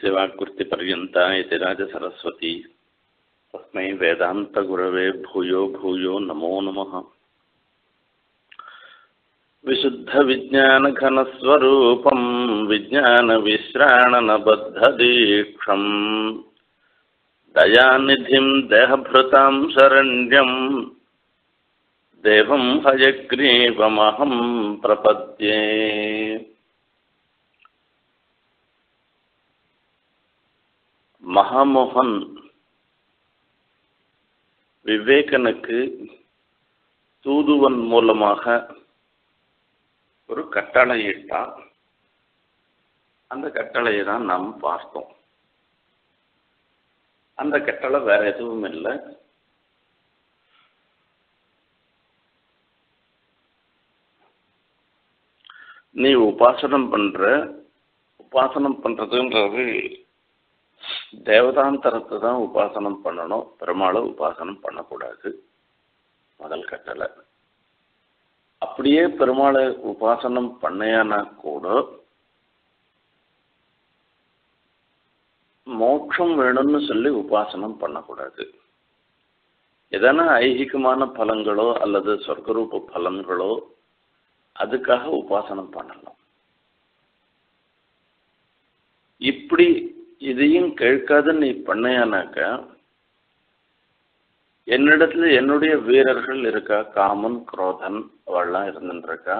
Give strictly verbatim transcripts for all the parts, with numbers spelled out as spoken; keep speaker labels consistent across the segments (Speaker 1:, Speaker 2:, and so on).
Speaker 1: यस्य वाक्कृतिपर्यन्ता यतिराजसरस्वती तस्मै वेदान्तगुरवे भूयो भूयो नमो नमः। विशुद्धविज्ञानघनस्वरूपं विज्ञानविश्राणनबद्धदीक्षं दयानिधिं देहभृतां शरण्यं देवं हयग्रीवमहं प्रपद्ये। மகாமோகன் விவேகனுக்கு தூதுவன் மூலமாக ஒரு கட்டளையிட்டான். அந்த கட்டளையை தான் நாம் பார்த்தோம். அந்த கட்டளை வேற எதுவும் இல்லை, நீ உபாசனம் பண்ற உபாசனம் பண்றதுன்றது தேவதாந்தரத்தை தான் உபாசனம் பண்ணணும், பெருமாளை உபாசனம் பண்ணக்கூடாது. முதல் கட்டளை. அப்படியே பெருமாளை உபாசனம் பண்ணையானா கூட மோட்சம் வேணும்னு சொல்லி உபாசனம் பண்ணக்கூடாது. எதனா ஐகிகமான பலன்களோ அல்லது சொர்க்கரூப பலன்களோ அதுக்காக உபாசனம் பண்ணலாம். இப்படி இதையும் கேட்காத நீ பண்ணையானாக்க என்னிடத்துல என்னுடைய வீரர்கள் இருக்கா, காமன் குரோதன் அவள்லாம் இருந்துருக்கா,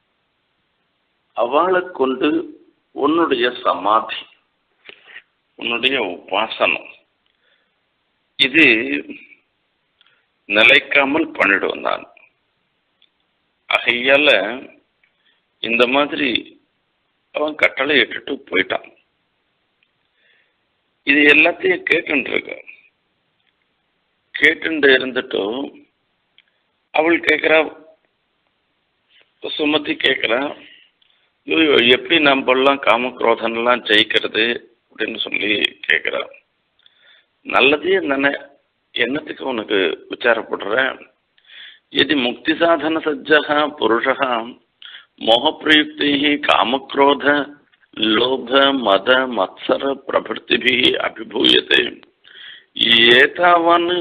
Speaker 1: அவளை கொண்டு உன்னுடைய சமாதி உன்னுடைய உபாசனம் இது நிலைக்காமல் பண்ணிடுவேன் நான். ஆகையால இந்த மாதிரி அவன் கட்டளை இட்டுட்டு போயிட்டான். இது எல்லாத்தையும் கேட்டுட்டு இருக்க கேட்டு இருந்துட்டும் அவள் கேட்குறா, சுமத்தி கேட்குறா, எப்படி நம்மளாம் காமக்ரோதன்லாம் ஜெயிக்கிறது அப்படின்னு சொல்லி கேட்குறா. நல்லதே தானே, என்னத்துக்கு உனக்கு விசாரப்படுற? यदि मुक्ति साधन सज्जः पुरुषः मोहप्रयुक्तैः कामक्रोध लोभ मद मत्सर प्रभृतिभिः अभिभूयते एतावान्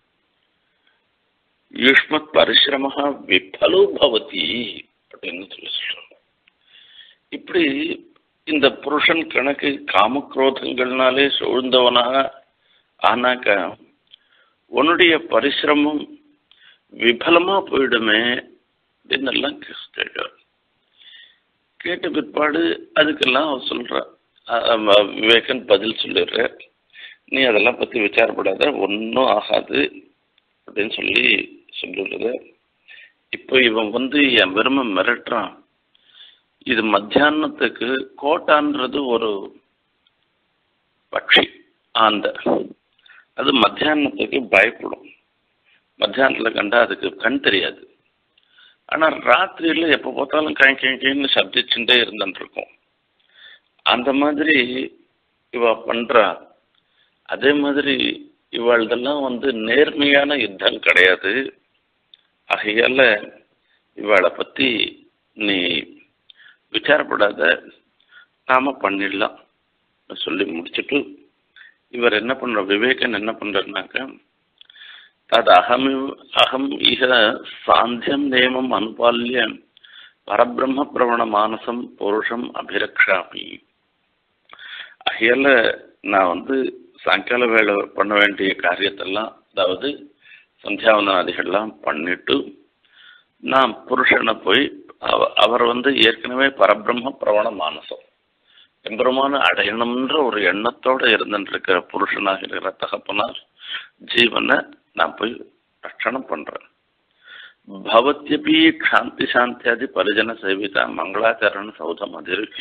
Speaker 1: युष्मत् परिश्रमः विफलो भवति அப்படின்னு சொல்லி சொல்றாங்க. இப்படி இந்த புருஷன் கணக்கு காமக்ரோதங்கள்னாலே சூழ்ந்தவனாக ஆனாக்க உன்னுடைய பரிசிரமம் விபலமா போயிடுமே அப்படின்னு எல்லாம் கேட்க கேட்ட பிற்பாடு அதுக்கெல்லாம் அவர் சொல்ற விவேகன் பதில் சொல்லிடுற, நீ அதெல்லாம் பத்தி விசாரப்படாத, ஒன்றும் ஆகாது அப்படின்னு சொல்லி சொல்லிடுற. இப்போ இவன் வந்து என் பெருமை மிரட்டுறான். இது மத்தியானத்துக்கு கோட்டான்றது ஒரு பட்சி ஆந்த, அது மத்தியானத்துக்கு பயப்படும். மத்தியானத்தில் கண்டா அதுக்கு கண் தெரியாது. ஆனால் ராத்திரியில் எப்போ பார்த்தாலும் கை கைன்னு சப்திச்சுட்டே இருந்துட்டு இருக்கும். அந்த மாதிரி இவ பண்ணுறா. அதே மாதிரி இவாழ்தெல்லாம் வந்து நேர்மையான யுத்தம் கிடையாது. ஆகையால இவாளை பற்றி நீ விசாரப்படாத, நாம பண்ணிடலாம் சொல்லி முடிச்சுட்டு இவர் என்ன பண்ணுற, விவேகன் என்ன பண்ணுறனாக்கா, तद अहम अहम इह सांध्यम नियमम अनुपाल्य परब्रह्म प्रवण मानसम पुरुषम अभिरक्षामि. அகையால நான் வந்து சாயங்கால வேலை பண்ண வேண்டிய காரியத்தெல்லாம், அதாவது சந்தியாவனாதிகள்லாம் பண்ணிட்டு நான் புருஷனை போய் அவ அவர் வந்து ஏற்கனவே பரபிரம்ம பிரவண மானசம் எம்பெருமான அடையணும்ன்ற ஒரு எண்ணத்தோடு இருந்துருக்கிற புருஷனாக இருக்கிற தகப்பனார் ஜீவனை நான் போய் ரட்சணம் பண்றேன். பவத்யபி சாந்தி சாந்தியாதி பரிஜன சேவிதா மங்களாச்சரண சௌதம் அதிருக்கிய.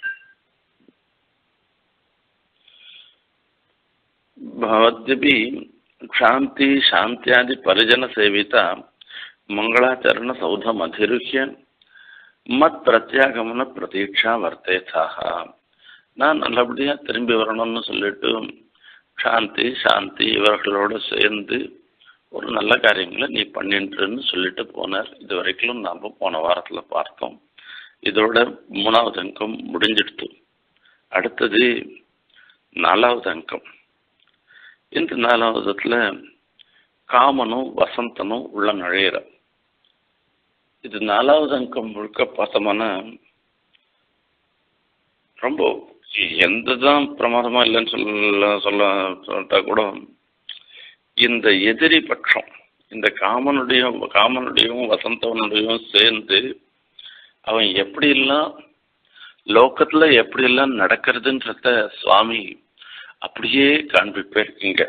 Speaker 1: பவத்யபி சாந்தி சாந்தியாதி பரிஜன சேவிதா மங்களாச்சரண சௌதம் அதிருக்கிய மத் பிரத்யாகமன பிரதீட்சா வர்த்தேதாக. நான் நல்லபடியா திரும்பி வரணும்னு சொல்லிட்டு சாந்தி சாந்தி இவர்களோடு சேர்ந்து ஒரு நல்ல காரியங்களை நீ பண்ணிட்டுன்னு சொல்லிட்டு போனார். இது வரைக்கும் நாம் போன வாரத்தில் பார்த்தோம். இதோட மூணாவது அங்கம் முடிஞ்சிடுத்து. அடுத்தது நாலாவது அங்கம். இந்த நாலாவதுல காமனும் வசந்தனும் உள்ள நுழையிற. இது நாலாவது அங்கம் முழுக்க பார்த்தோம்னா ரொம்ப எந்ததான் பிரமாதமா இல்லைன்னு சொல்ல சொல்ல சொல்லிட்டா கூட இந்த எதிரி பட்சம் இந்த காமனுடையும் காமனுடையும் வசந்தவனுடையும் சேர்ந்து அவன் எப்படியெல்லாம் லோக்கத்துல எப்படியெல்லாம் நடக்கிறதுன்றத சுவாமி அப்படியே காண்பிப்பேர். இங்க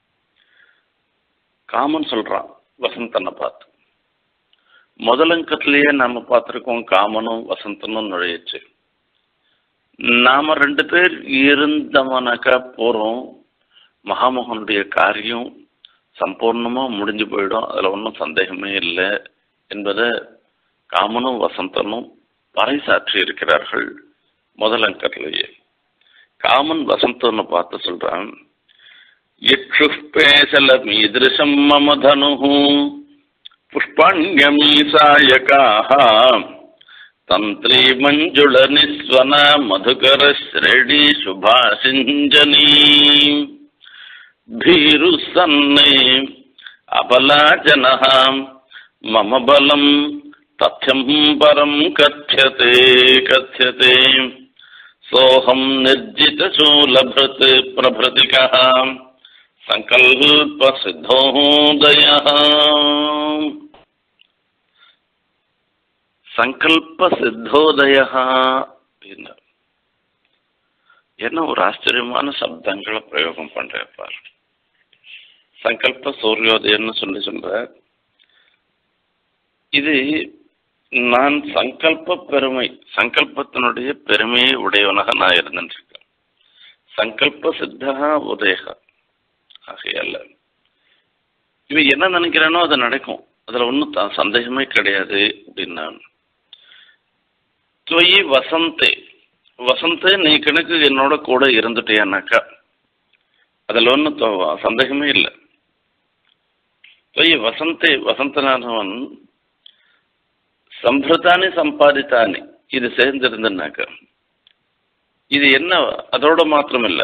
Speaker 1: காமன் சொல்றான் வசந்தனை பார்த்து. முதலங்கத்திலேயே நாம பார்த்திருக்கோம் காமனும் வசந்தனும் நுழையிச்சு. நாம ரெண்டு பேர் இருந்தவனாக்கா போறோம், மகாமோகனுடைய காரியம் சம்பூர்ணமா முடிஞ்சு போயிடும், அதுல ஒன்றும் சந்தேகமே இல்லை என்பதை காமனும் வசந்தனும் பறைசாற்றி இருக்கிறார்கள் முதலங்கத்திலேயே. காமன் வசந்தனை பார்த்து சொல்றான், இக்ஷு பேசலம் ஈதிருஷம் மம தனு புஷ்பாண்யமீசாயகாஹ தந்திரி மஞ்சுள நிஸ்வன மதுகர ஸ்ரேடி சுபாசிஞ்சனி भीरु सन्ने अबलाजनः मम बलं तथ्यं परं कथ्यते कथ्यते सोऽहं निर्जितशूलभृत् प्रभृतिकः संकल्पसिद्धोदयः. संकल्पसिद्धोदयः என்ன ஒரு ஆச்சரியமான சப்தங்களை பிரயோகம் பண்றார். சங்கல்ப சூரியோதயம்னு சொல்லி சொல்ற. இது நான் சங்கல்ப பெருமை சங்கல்பத்தினுடைய பெருமையை உடையவனாக நான் இருந்துருக்கேன். சங்கல்ப சித்தா உதயக ஆகையால இவன் என்ன நினைக்கிறானோ அது நடக்கும், அதுல ஒன்றும் சந்தேகமே கிடையாது அப்படின்னா. துவயி வசந்தே வசந்த நீ கணக்கு என்னோட கூட இருந்துட்டியானாக்கா அதில் ஒன்றும் சந்தேகமே இல்லை. வசந்தே வசந்தனானவன் சம்பிரதானி சம்பாதித்தானி இது சேர்ந்திருந்தனாக்க இது என்ன அதோட மாத்திரம் இல்லை.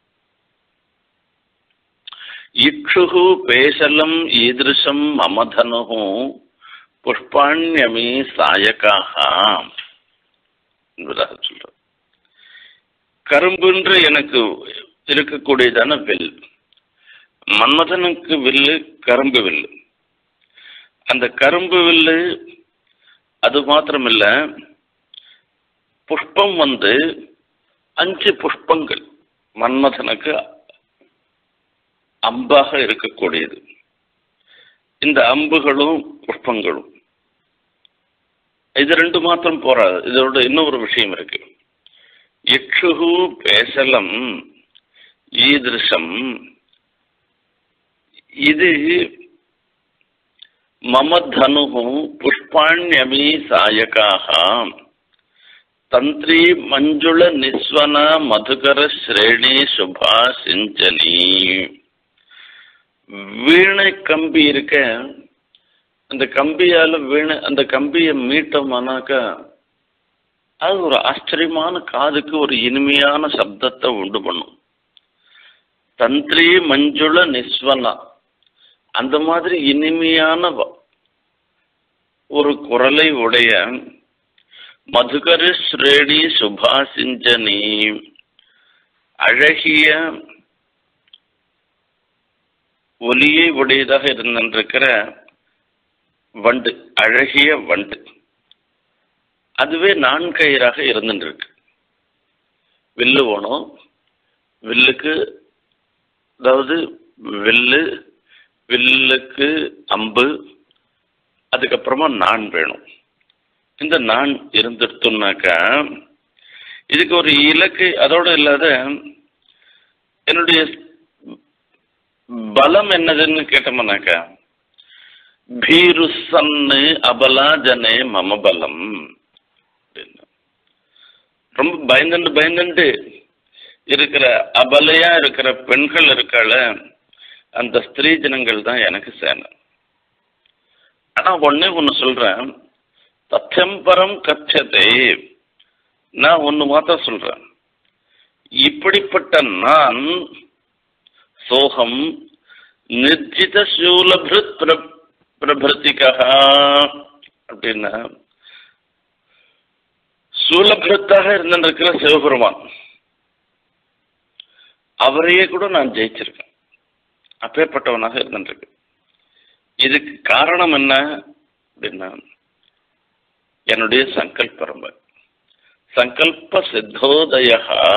Speaker 1: இக்ஷு பேசலம் ஈதிருஷம் மமதனு புஷ்பாண்யமி சாயகாக என்பதாக சொல்ற. கரும்புன்ற எனக்கு இருக்கக்கூடியதான வில், மன்மதனுக்கு வில்லு கரும்பு வில்லு. அந்த கரும்பு வில்லு அது மாத்திரமில்ல, புஷ்பம் வந்து அஞ்சு புஷ்பங்கள் மன்மதனுக்கு அம்பாக இருக்கக்கூடியது. இந்த அம்புகளும் புஷ்பங்களும் இது ரெண்டு மாத்திரம் போறாது, இதோட இன்னொரு விஷயம் இருக்கு. இக்ஷு பேசலம் ஈதிருஷம் இது மம தனு புஷ்பாண்யமி சாயகாக தந்திரி மஞ்சுள நிஸ்வன மதுகர ஸ்ரேணி சுபா சிஞ்சனி. வீணை கம்பி இருக்க, அந்த கம்பியால வீணை அந்த கம்பியை மீட்டோம்னாக்கா அது ஒரு ஆச்சரியமான காதுக்கு ஒரு இனிமையான சப்தத்தை உண்டு பண்ணும். தந்திரி மஞ்சுள நிஸ்வனா அந்த மாதிரி இனிமையான ஒரு குரலை உடைய மதுகர ஸ்ரேணி சுபாசிஞ்சனி அழகிய ஒலியை உடையதாக இருந்திருக்கிற வண்டு, அழகிய வண்டு, அதுவே நான்கயிறாக இருந்துருக்கு. வில்லு வேணும், வில்லுக்கு அதாவது வில்லு வில்லுக்கு அம்பு, அதுக்கப்புறமா நான் வேணும். இந்த நான் இருந்துட்டோம்னாக்கா இதுக்கு ஒரு இலக்கு அதோடு இல்லாத என்னுடைய பலம் என்னதுன்னு கேட்டோம்னாக்கா பீரு சன்னு அபலா ஜனே மம பலம். ரொம்ப பயந்துண்டு பயந்துண்டு இருக்கிற அபலையா இருக்கிற பெண்கள் இருக்கால அந்த ஸ்திரீ ஜனங்கள் தான் எனக்கு சேனை. ஆனா ஒன்னே ஒன்னு சொல்றேன், தத்யம் பரம் கச்சதே, நான் ஒன்னு மாத்திரம் சொல்றேன், இப்படிப்பட்ட நான் சோகம் நிர்ஜித சூலபிருத் பிரபிருத்திகா அப்படின்னா சூலபிருத்தாக இருந்திருக்கிற சிவபெருமான் அவரையே கூட நான் ஜெயிச்சிருக்கேன். அப்பேற்பட்டவனாக இருந்திருக்கு. இதுக்கு காரணம் என்ன அப்படின்னா என்னுடைய சங்கல்பரம்ப சங்கல்ப சித்தோதயா.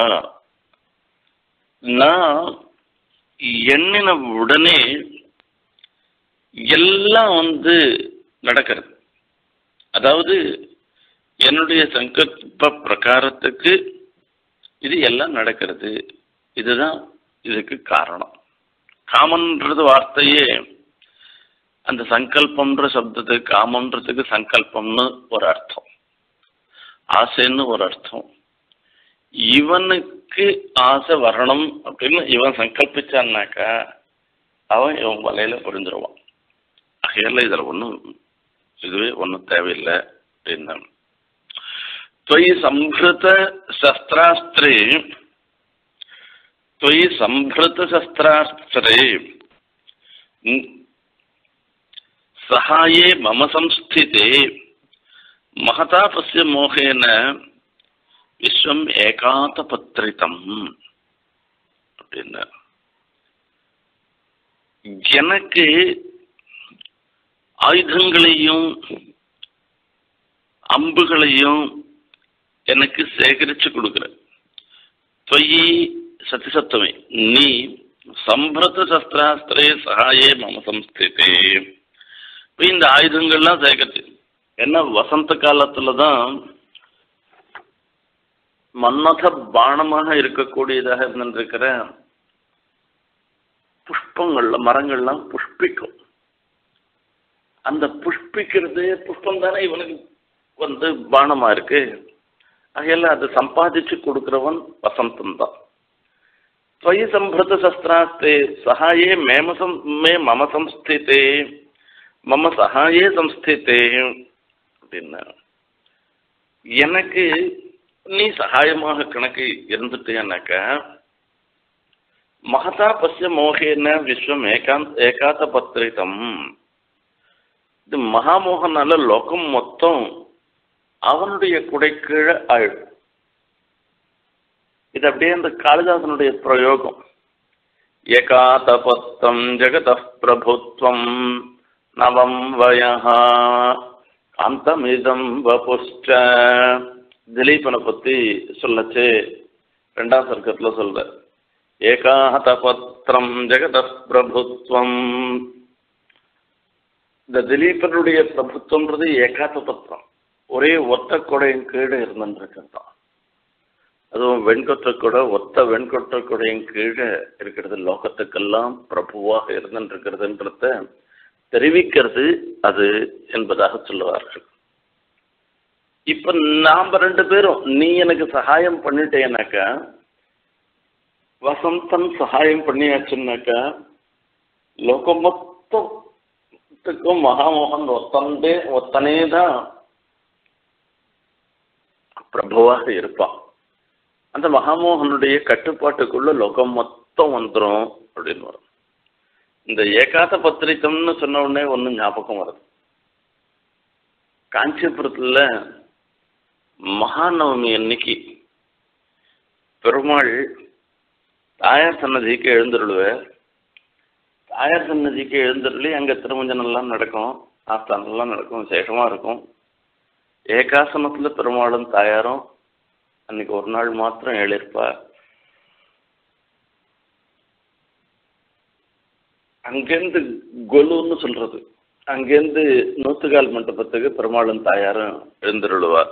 Speaker 1: நான் எண்ணின உடனே எல்லாம் வந்து நடக்கிறது. அதாவது என்னுடைய சங்கல்ப பிரகாரத்துக்கு இது எல்லாம் நடக்கிறது. இதுதான் இதுக்கு காரணம். காமன்றது வார்த்தையே அந்த சங்கல்பம்ன்ற சப்தத்துக்கு காமன்றதுக்கு சங்கல்பம்னு ஒரு அர்த்தம், ஆசைன்னு ஒரு அர்த்தம். இவனுக்கு ஆசை வரணும் அப்படின்னு இவன் சங்கல்பிச்சான்னாக்கா அவன் இவன் வலையில புரிஞ்சிருவான். ஆகையால இதில் ஒன்றும் இதுவே ஒன்றும் தேவையில்லை அப்படின்னா त्वयि संभृत शस्त्रास्त्रे त्वयि संभृत शस्त्रास्त्रे सहाये मम संस्थिते महतापस्य मोहेन विश्वम एकातपत्रितम அப்படின்னா எனக்கு ஆயுதங்களையும் அம்புகளையும் எனக்கு சேகரிச்சு கொடுக்குற தொயி சத்திசத்துவமே நீ சம்பிரத சஸ்திராஸ்திரே சகாயே மம சம்ஸ்திதே. இப்போ இந்த ஆயுதங்கள்லாம் சேகரிச்சு ஏன்னா வசந்த காலத்துல தான் மன்மத பானமாக இருக்கக்கூடியதாக இருந்திருக்கிற புஷ்பங்கள்ல மரங்கள்லாம் புஷ்பிக்கும். அந்த புஷ்பிக்கிறது புஷ்பம் தானே இவனுக்கு வந்து பானமா இருக்கு. ஆகையில அதை சம்பாதிச்சு கொடுக்கிறவன் வசந்தம் தான். त्वयि संभृत शस्त्रास्ते सहाये मेमसं मे मम संस्थिते मम सहाये संस्थिते அப்படின்னா எனக்கு நீ சகாயமாக கணக்கு இருந்துட்டேனாக்கா மகதா பசிய மோகேன விஸ்வம் ஏகாந்த் ஏகாத பத்திரிதம். இது மகாமோகனால லோகம் மொத்தம் அவனுடைய குடைக்கீழ ஆயிடும். இது அப்படியே அந்த காளிதாசனுடைய பிரயோகம். ஏகாதபத்தம் ஜெகத பிரபுத்வம் நவம் வயஹா காந்தமிதம் வபுஷ்ட. திலீபனை பத்தி சொல்லச்சு ரெண்டாம் சர்க்கத்துல சொல்ற ஏகாதபத்திரம் ஜெகத பிரபுத்வம். இந்த திலீபனுடைய பிரபுத்துவம்ன்றது ஏகாத பத்திரம், ஒரே ஒத்த கொடையின் கீழே இருந்துருக்குதான். அதுவும் வெண்கொற்ற கொடை ஒத்த வெண்கொற்ற கொடையின் கீழே இருக்கிறது லோகத்துக்கெல்லாம் பிரபுவாக இருந்துருக்கிறதுன்றத தெரிவிக்கிறது அது என்பதாக சொல்லுவார்கள். இப்ப நாம ரெண்டு பேரும் நீ எனக்கு சகாயம் பண்ணிட்டேனாக்கா வசந்தன் சகாயம் பண்ணியாச்சுன்னாக்கா லோகம் மொத்தத்துக்கும் மகாமோகன் ஒத்தந்தே ஒத்தனே தான் பிரபுவாக இருப்பான். அந்த மகாமோகனுடைய கட்டுப்பாட்டுக்குள்ள லோகம் மொத்தம் வந்துடும் அப்படின்னு வரும். இந்த ஏகாத பத்திரித்தம்னு சொன்ன உடனே ஒன்றும் ஞாபகம் வருது. காஞ்சிபுரத்துல மகாநவமி அன்னைக்கு பெருமாள் தாயார் சன்னதிக்கு எழுந்தருளுவார். தாயார் சன்னதிக்கு எழுந்தருளி அங்கே திருமஞ்சனெல்லாம் நடக்கும், ஆஸ்தானெல்லாம் நடக்கும், விசேஷமாக இருக்கும். ஏகாசனத்துல பெருமாளும் தாயாரும் அன்னைக்கு ஒரு நாள் மாத்திரம் எழுப்பா. அங்கேருந்து கொலுன்னு சொல்றது, அங்கேருந்து நூத்துக்கால் மண்டபத்துக்கு பெருமாளும் தாயாரும் எழுந்தருளுவா.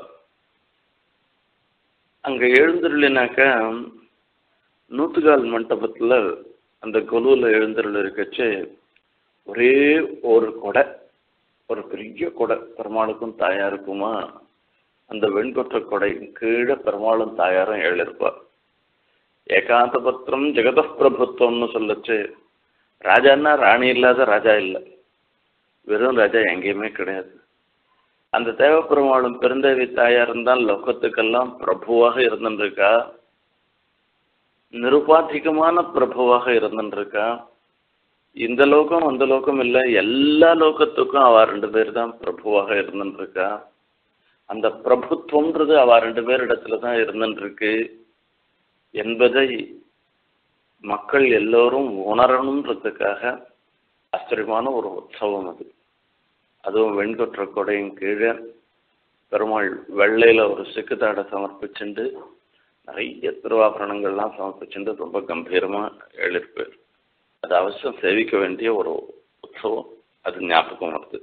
Speaker 1: அங்க எழுந்தருளினாக்கா நூத்துக்கால் மண்டபத்துல அந்த கொலுவில் எழுந்தருள் இருக்கச்சு ஒரே ஒரு கொடை, ஒரு பெரிய கொடை பெருமாளுக்கும் தாயாருக்குமா. அந்த வெண்கொற்ற கொடை கீழே பெருமாளும் தாயாரும் எழுப்பார். ஏகாந்த பத்திரம் ஜெகத பிரபுத்துவம்னு சொல்லச்சு ராஜான்னா ராணி இல்லாத ராஜா இல்லை, வெறும் ராஜா எங்கேயுமே கிடையாது. அந்த தேவப்பெருமாளும் பெருந்தேவி தாயாரும் தான் லோகத்துக்கெல்லாம் பிரபுவாக இருந்துருக்கா. நிருபாதிகமான பிரபுவாக இருந்துருக்கா. இந்த லோகம் அந்த லோகம் இல்லை, எல்லா லோகத்துக்கும் அவ ரெண்டு பேர் தான் பிரபுவாக இருந்துருக்கா. அந்த பிரபுத்துவம்ன்றது அவ ரெண்டு பேர் இடத்துல தான் இருந்துருக்கு என்பதை மக்கள் எல்லோரும் உணரணுன்றதுக்காக ஆச்சரியமான ஒரு உற்சவம் அது. அதுவும் வெண்கொற்ற கொடையின் கீழே பெருமாள் வெள்ளையில் ஒரு சிக்குத்தாடை சமர்ப்பிச்சுண்டு நிறைய திருவாபரணங்கள்லாம் சமர்ப்பிச்சுண்டு ரொம்ப கம்பீரமாக எழுப்பிரு. அது அவசியம் சேவிக்க வேண்டிய ஒரு உற்சவம். அது ஞாபகம் வருது.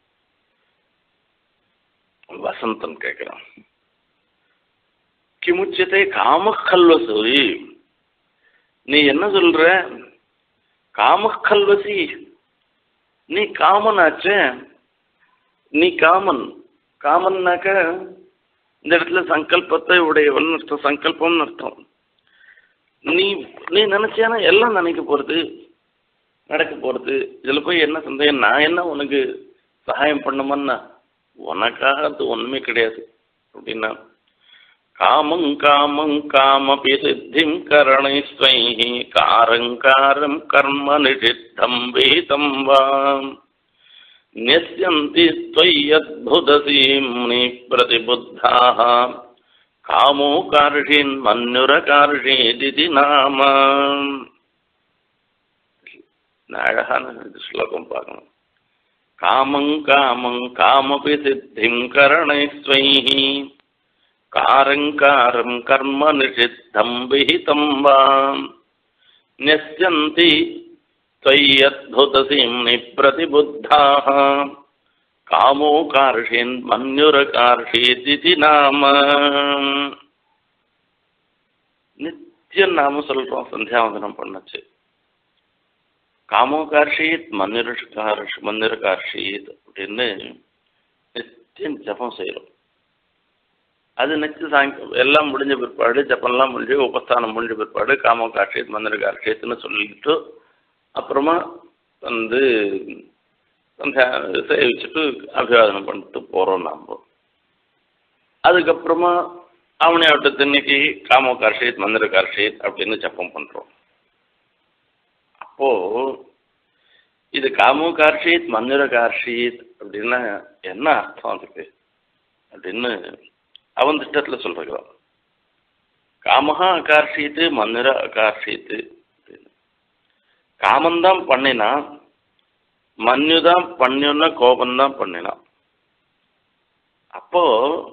Speaker 1: வசந்தன் கேட்கிறான், கிமுச்சத்தை காமக்கல்வசி, நீ என்ன சொல்ற? காமக்கல்வசி, நீ காமனாச்ச, நீ காமன். காமன்னாக்க இந்த இடத்துல சங்கல்பத்தை உடையவன் அர்த்தம், சங்கல்பம்னு அர்த்தம். நீ நீ நினைச்சியானா எல்லாம் நினைக்க போறது, நடக்க போறது. இதுல போய் என்ன சந்தேகம்? நான் என்ன உனக்கு சகாயம் பண்ணுமன்னா? உனக்காக அது ஒண்ணுமே கிடையாது அப்படின்னா, காமம் காமம் காமபி சித்திம் கரணை காரங்காரம் கர்ம நிஷித்தம் வேதம் வாம் நெஸ்யந்தி த்வயத்புதசீம்னி பிரதிபுத்தாः காமோ கார்ஷீன் மன்யுரகார்ஷீதி நாம. அழகான ஸ்லோகம் பார்க்கணும். காமங் காமங் காமபி சித்திம் கரணைஸ்வைः காரங்காரம் கர்ம நிஷித்தம் விஹிதம் வாம் ன்யஸ்யந்தி த்வயத்புதசீம்னி பிரதிபுத்தாः காமோ கார்ஷீன் மன்யுரகார்ஷீதி நாம. நித்தியம் நாம சொல்றோம் சந்தியாவந்தனம் பண்ணச்சு. காமோகார்ஷீத் மன்னிரகார்ஷ் மன்னிரகார்ஷீத் அப்படின்னு நித்தியம் ஜபம் செய்கிறோம். அது நெக்ஸ்ட் சாயங்காலம் எல்லாம் முடிஞ்ச பிற்பாடு, ஜப்பம்லாம் முடிஞ்சு உபஸ்தானம் முடிஞ்ச பிற்பாடு காமோகார்ஷீத் மன்னிரகார்ஷீத்னு சொல்லிட்டு அப்புறமா வந்து சந்தியா சேவிச்சுட்டு அபிவாதனம் பண்ணிட்டு போகிறோம் நாம். அதுக்கப்புறமா அவனை விட்டு இன்னைக்கு காமோகார்ஷீத் மன்னிரகார்ஷீத் அப்படின்னு ஜப்பம் பண்ணுறோம். அப்போ இது காமோகார்ஷீத் மன்னிரகார்ஷீத் அப்படின்னா என்ன அர்த்தம் அதுக்கு அப்படின்னு அவன் திட்டத்தில் சொல்றான். காமஹா அகார்ஷீத்து மன்னிர அகார்ஷீத்து அப்படின்னு. காமந்தான் பண்ணினா, மன்யுதான் பண்ணினா, கோபந்தான் பண்ணினா. அப்போ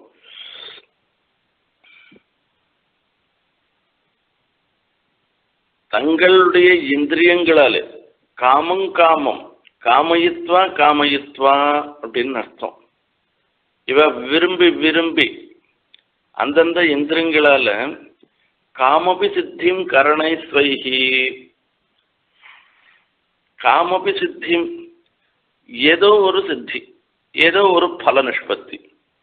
Speaker 1: தங்களுடைய இந்திரியங்களாலே காமம் காமம் காமயித்வா காமயித்வா அப்படின்னு அர்த்தம். இவ விரும்பி விரும்பி அந்தந்த இந்திரியங்களால காமபி சித்திம் கரணை ஸ்வைஹி, காமபி சித்திம் ஏதோ ஒரு சித்தி, ஏதோ ஒரு பல நிஷ்பத்தி.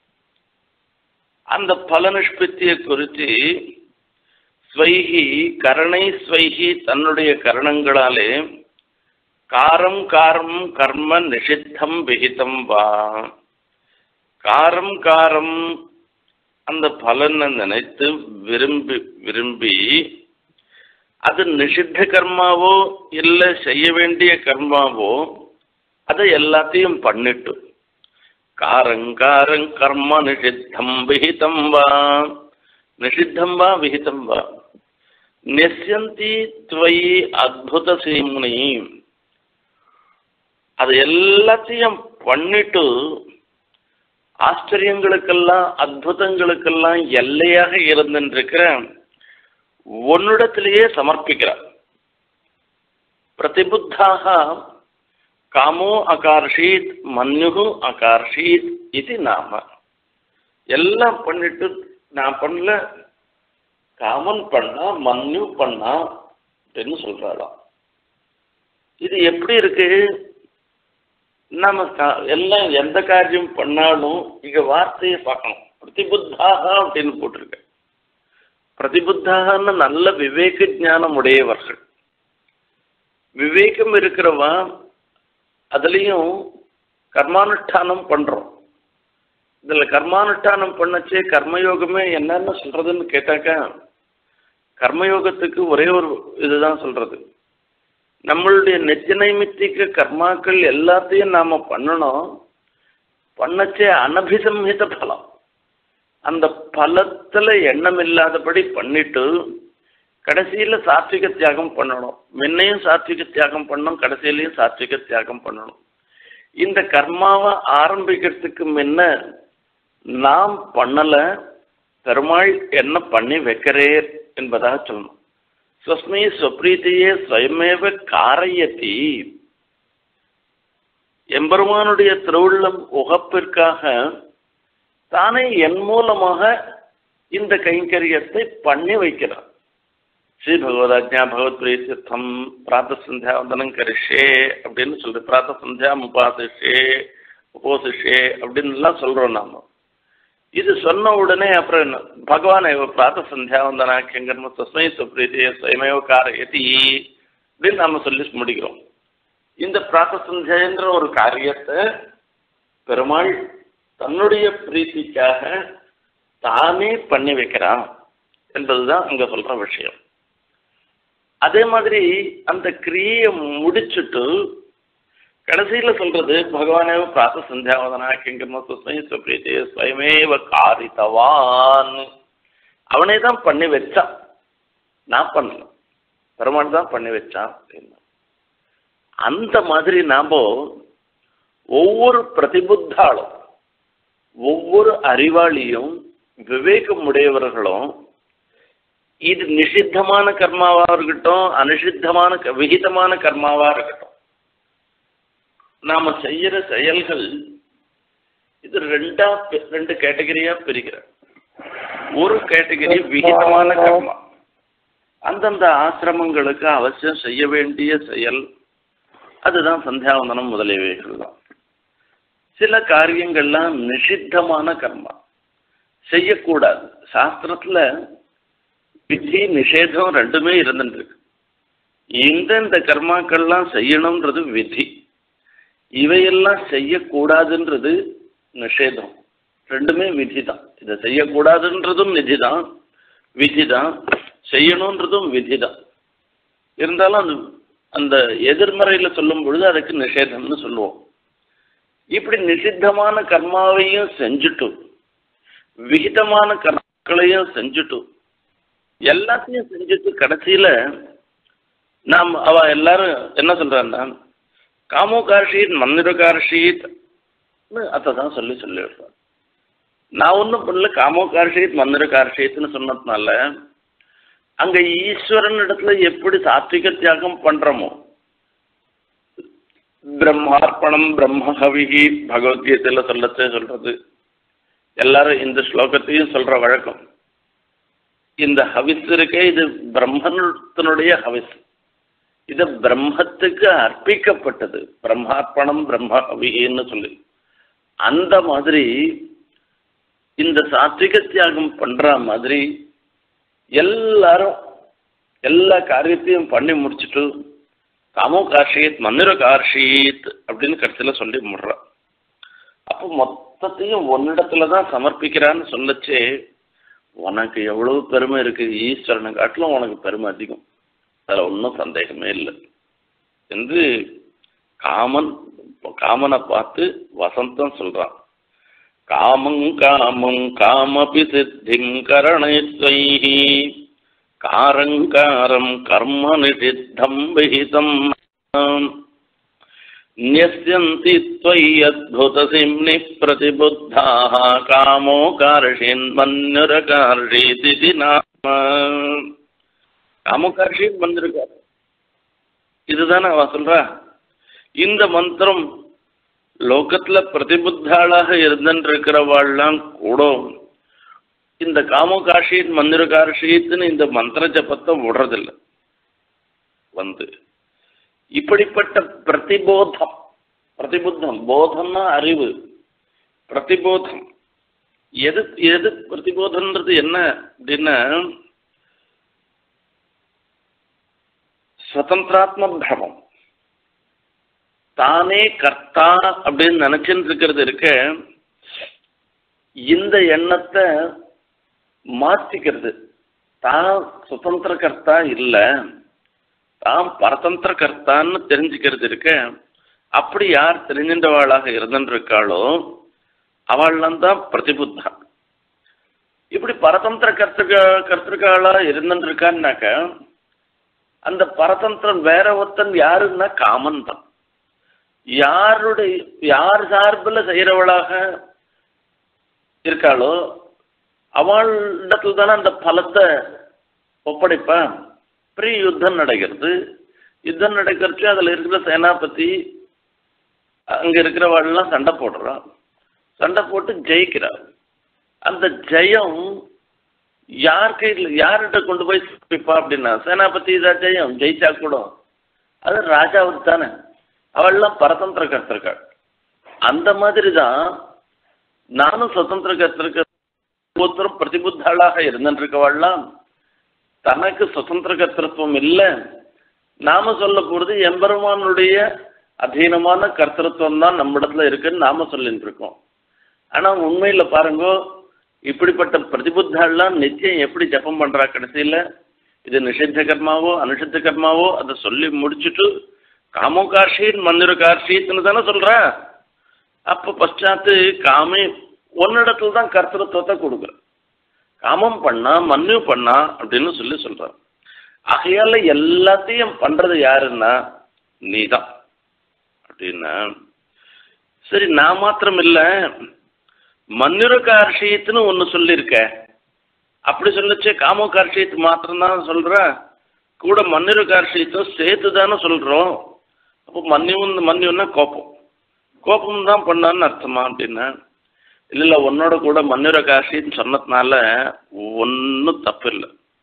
Speaker 1: அந்த பல நிஷ்பத்தியை குறித்து ஸ்வைஹி கரணை ஸ்வைஹி தன்னுடைய கரணங்களாலே காரம் காரம் கர்ம நிஷித்தம் விஹிதம் வா, காரம் காரம் அந்த பலனை நினைத்து விரும்பி விரும்பி அது நிஷித்த கர்மாவோ இல்லை செய்ய வேண்டிய கர்மாவோ அதை எல்லாத்தையும் பண்ணிட்டு காரங்காரங் கர்ம நிஷித்தம் விஹிதம் வா, நிஷித்தம் வா விஹிதம் வா நெஸ்யந்தி த்வயி அத்புத சீம்னி, அது எல்லாத்தையும் பண்ணிட்டு ஆச்சரியங்களுக்கெல்லாம் அற்புதங்களுக்கெல்லாம் எல்லையாக இருந்துருக்கிற ஒன்னிடத்திலேயே சமர்ப்பிக்கிறார். பிரதிபுத்தாக காமோ அகார்ஷீத் மன்யு அகார்ஷீத் இது நாம. எல்லாம் பண்ணிட்டு நான் பண்ணல, காமன் பண்ணா மன்யு பண்ணா அப்படின்னு சொல்றாளாம். இது எப்படி இருக்கு? நம்ம எல்லாம் எந்த காரியம் பண்ணாலும் இங்க வார்த்தையை பார்க்கணும். பிரதிபுத்தாக அப்படின்னு போட்டிருக்க. பிரதிபுத்தாகன்னு நல்ல விவேக ஞானம் உடையவர்கள். விவேகம் இருக்கிறவா அதுலேயும் கர்மானுஷ்டானம் பண்றோம். இதுல கர்மானுஷ்டானம் பண்ணச்சே கர்மயோகமே என்னன்னு சொல்றதுன்னு கேட்டாக்கா, கர்மயோகத்துக்கு ஒரே ஒரு இதுதான் சொல்றது, நம்மளுடைய நெச்சநைமித்திக கர்மாக்கள் எல்லாத்தையும் நாம பண்ணணும். பண்ணச்சே அனபிசம்ஹித பலம், அந்த பலத்துல எண்ணம் இல்லாதபடி பண்ணிட்டு கடைசியில சாத்விக தியாகம் பண்ணணும். முன்னையும் சாத்விக தியாகம் பண்ணணும், கடைசியிலையும் சாத்விக தியாகம் பண்ணணும். இந்த கர்மாவை ஆரம்பிக்கிறதுக்கு முன்ன நாம் பண்ணல, பெருமாள் என்ன பண்ணி வைக்கிறேர் என்பதாக சொல்லணும். ஸ்வஸ்மி ஸ்வப்ரீதியே ஸ்வயமேவ காரயதி, எம்பெருமானுடைய திருவுள்ளம் உகப்பிற்காக தானே என் மூலமாக இந்த கைங்கரியத்தை பண்ணி வைக்கிறார். ஸ்ரீ பகவதாஜ்ஞா பகவத் பிரீத்தியர்த்தம் பிராத்த சந்தியா வந்தனம் கரிஷே அப்படின்னு சொல்ற, பிராத்த சந்தியா உபாசிஷே உபோசிஷே அப்படின்னு எல்லாம் சொல்றோம் நாம. இது சொன்ன உடனே அப்புறம் என்ன, பகவான் பிராத்த சந்தியா வந்தனா கெங்கர்ம தஸ்மை சுப்ரீதிய ஸ்வயமேவ காரயதி அப்படின்னு நாம சொல்லி முடிக்கிறோம். இந்த பிராத்த சந்தியான்ற ஒரு காரியத்தை பெருமாள் தன்னுடைய பிரீத்திக்காக தானே பண்ணி வைக்கிறான் என்பதுதான் அங்க சொல்ற விஷயம். அதே மாதிரி அந்த கிரியை முடிச்சுட்டு கடைசியில சொல்றது பகவானே பிராத்த சந்தியாவதனா கிங்கர்ம சுஸ்மை சுப்ரீதிய ஸ்வயமேவ காரித்தவான், அவனே தான் பண்ணி வச்சான், நான் பண்ணல, பெருமாள் தான் பண்ணி வச்சான் அப்படின்னா. அந்த மாதிரி நாம ஒவ்வொரு பிரதிபுத்தாலும் ஒவ்வொரு அறிவாளியும் விவேகம் உடையவர்களும் இது நிஷித்தமான கர்மாவா இருக்கட்டும், அனிஷித்தமான விகிதமான கர்மாவா இருக்கட்டும், நாம செய்யற செயல்கள் இது ரெண்டா ரெண்டு கேட்டகரியா பிரிக்கிற. ஒரு கேட்டகரி விகிதமான கர்மா, அந்தந்த ஆசிரமங்களுக்கு அவசியம் செய்ய வேண்டிய செயல், அதுதான் சந்தியாவந்தனம் முதலியவைகள் தான். சில காரியங்கள்லாம் நிஷித்தமான கர்மா, செய்யக்கூடாது. சாஸ்திரத்துல விதி நிஷேதம் ரெண்டுமே இருந்துருக்கு. இந்தந்த கர்மாக்கள்லாம் செய்யணும்ன்றது விதி, இவையெல்லாம் செய்யக்கூடாதுன்றது நிஷேதம். ரெண்டுமே விதி தான். இதை செய்யக்கூடாதுன்றதும் விதி தான், விதி தான், செய்யணுன்றதும் விதி தான். இருந்தாலும் அந்த அந்த எதிர்மறையில் சொல்லும் பொழுது அதுக்கு நிஷேதம்னு சொல்லுவோம். இப்படி நிஷித்தமான கர்மாவையும் செஞ்சுட்டு விகிதமான கர்மாக்களையும் செஞ்சுட்டு எல்லாத்தையும் செஞ்சுட்டு கடைசியில நாம் அவ எல்லாரும் என்ன சொல்றான்னா காமோகார்ஷீத் மந்திரகார்ஷீத் அதை தான் சொல்லி சொல்லி விடுறான். நான் ஒன்றும் பண்ணல, காமோகார்ஷீத் மந்திரகார்ஷீத்னு சொன்னதுனால அங்க ஈஸ்வரன் இடத்துல எப்படி சாத்விக தியாகம் பண்றோமோ, பிரம்மார்ப்பணம் பிரம்மஹவிகி பகவத்கீதையில சொல்லச்சே சொல்றது, எல்லாரும் இந்த ஸ்லோகத்தையும் சொல்ற வழக்கம். இந்த ஹவிஸ் இருக்கே, இது பிரம்மத்தினுடைய ஹவிஸ், இது பிரம்மத்துக்கு அர்ப்பிக்கப்பட்டது, பிரம்மார்ப்பணம் பிரம்மஹவின்னு சொல்லி. அந்த மாதிரி இந்த சாத்விக தியாகம் பண்ற மாதிரி எல்லாரும் எல்லா காரியத்தையும் பண்ணி முடிச்சுட்டு காமோ கார்ஷீத் மந்திர கார்ஷீத் அப்படின்னு கடைசியில சொல்லி முடுறா. அப்போ மொத்தத்தையும் ஒன்னிடத்துல தான் சமர்ப்பிக்கிறான்னு சொல்லச்சே உனக்கு எவ்வளவு பெருமை இருக்கு, ஈஸ்வரனை காட்டிலும் உனக்கு பெருமை அதிகம், அதில் ஒன்றும் சந்தேகமே இல்லை என்று காமன் காமனை பார்த்து வசந்தம் சொல்றான். காமங் காமம் காமபி சித்திம் கரணேத்வைஹி காரங்காரம் கர்ம நிஷித்தம் விஹிதம் ந்யஸ்யந்தி த்வயத்புதசிம்னி பிரதிபுத்தாஹ காமோ கார்ஷீன் மன்யுரகார்ஷீதி நாம. காமோ கார்ஷீன் மன்யுரகார், இதுதானே அவ சொல்றா. இந்த மந்திரம் லோகத்துல பிரதிபுத்தாளாக இருந்திருக்கிறவாள்லாம் கூட இந்த காமோ கார்ஷீத் மந்திர கார்ஷீத்னு இந்த மந்திர ஜபத்தை விடுறதில்லை. வந்து இப்படிப்பட்ட பிரதிபோதம், பிரதிபுத்தம், போதம்னா அறிவு, பிரதிபோதம் எது எது பிரதிபோதம்ன்றது என்ன அப்படின்னா சுதந்திராத்ம பிரமம், தானே கர்த்தா அப்படின்னு நினைச்சுட்டு இருக்கிறது இருக்க, இந்த எண்ணத்தை மாற்றிக்கிறது. தான் சுதந்திர கர்த்தா இல்லை, தான் பரதந்திர கர்த்தான்னு தெரிஞ்சுக்கிறது இருக்க. அப்படி யார் தெரிஞ்சின்றவாளாக இருந்துருக்காளோ அவள்லாம் தான் பிரதிபுத்தா. இப்படி பரதந்திர கர்த்திருக்கா கர்த்திருக்காளா இருந்துருக்கான்னாக்க அந்த பரதந்திரன் வேற ஒருத்தன் யாருன்னா காமன் தான். யாருடைய யார் சார்பில் செய்கிறவளாக இருக்காளோ அவளிடத்துல தானே அந்த பலத்தை ஒப்படைப்பான். பெரிய யுத்தம் நடக்கிறது. யுத்தம் நடக்கிறச்சு அதில் இருக்கிற சேனாபதி அங்கே இருக்கிறவாள்லாம் சண்டை போடுறான். சண்டை போட்டு ஜெயிக்கிறாள். அந்த ஜெயம் யார் கையில் யார்கிட்ட கொண்டு போய் சிப்பிப்பா அப்படின்னா சேனாபதி தான் ஜெயம். ஜெயிச்சா கூட அது ராஜாவுக்கு தானே. அவள்லாம் பரதந்திர கர்த்திருக்காள். அந்த மாதிரி தான் நானும் சுதந்திர கர்த்திருக்க ஒருத்தரும் பிரதிபுத்தாளாக இருந்துருக்கவாள்லாம் தனக்கு சுதந்திர கர்த்திருவம் இல்லை. நாம சொல்ல போறது எம்பெருமானுடைய அதீனமான கர்த்திருவம் தான் நம்ம இடத்துல இருக்குன்னு நாம சொல்லிட்டு இருக்கோம். ஆனா உண்மையில பாருங்க, இப்படிப்பட்ட பிரதிபுத்தாள்லாம் நிச்சயம் எப்படி ஜபம் பண்றா கடைசியில இது நிஷித்த கர்மாவோ அனுஷித்த கர்மாவோ அதை சொல்லி முடிச்சுட்டு காமோ கார்ஷீத் மந்திர கார்ஷீத்னு தானே சொல்ற. அப்போ பశ్చాத்து காமே ஒன்னிடத்துல தான் கர்த்திருவத்தை கொடுக்குற. காமம் பண்ணா மன்னு பண்ணா அப்படின்னு சொல்லி சொல்றான். ஆகையால எல்லாத்தையும் பண்றது யாருன்னா நீதான் அப்படின்னா சரி. நான் மாத்திரம் இல்லை, மன்னிர கார்ஷீத்னு ஒன்று சொல்லியிருக்க. அப்படி சொல்லிச்சு காமோ கார்ஷீத் மாத்திரம்தான் சொல்ற, கூட மன்னிர கார்ஷீத்தும் சேர்த்து தானே சொல்றோம். அப்போ மன்னியும் மன்னியும்னா கோபம், கோபம் தான் பண்ணான்னு அர்த்தமா அப்படின்னா இல்லை இல்லை உன்னோட கூட மன்னிர கார்ஷீத்னு சொன்னதுனால ஒன்றும் தப்பு இல்லை.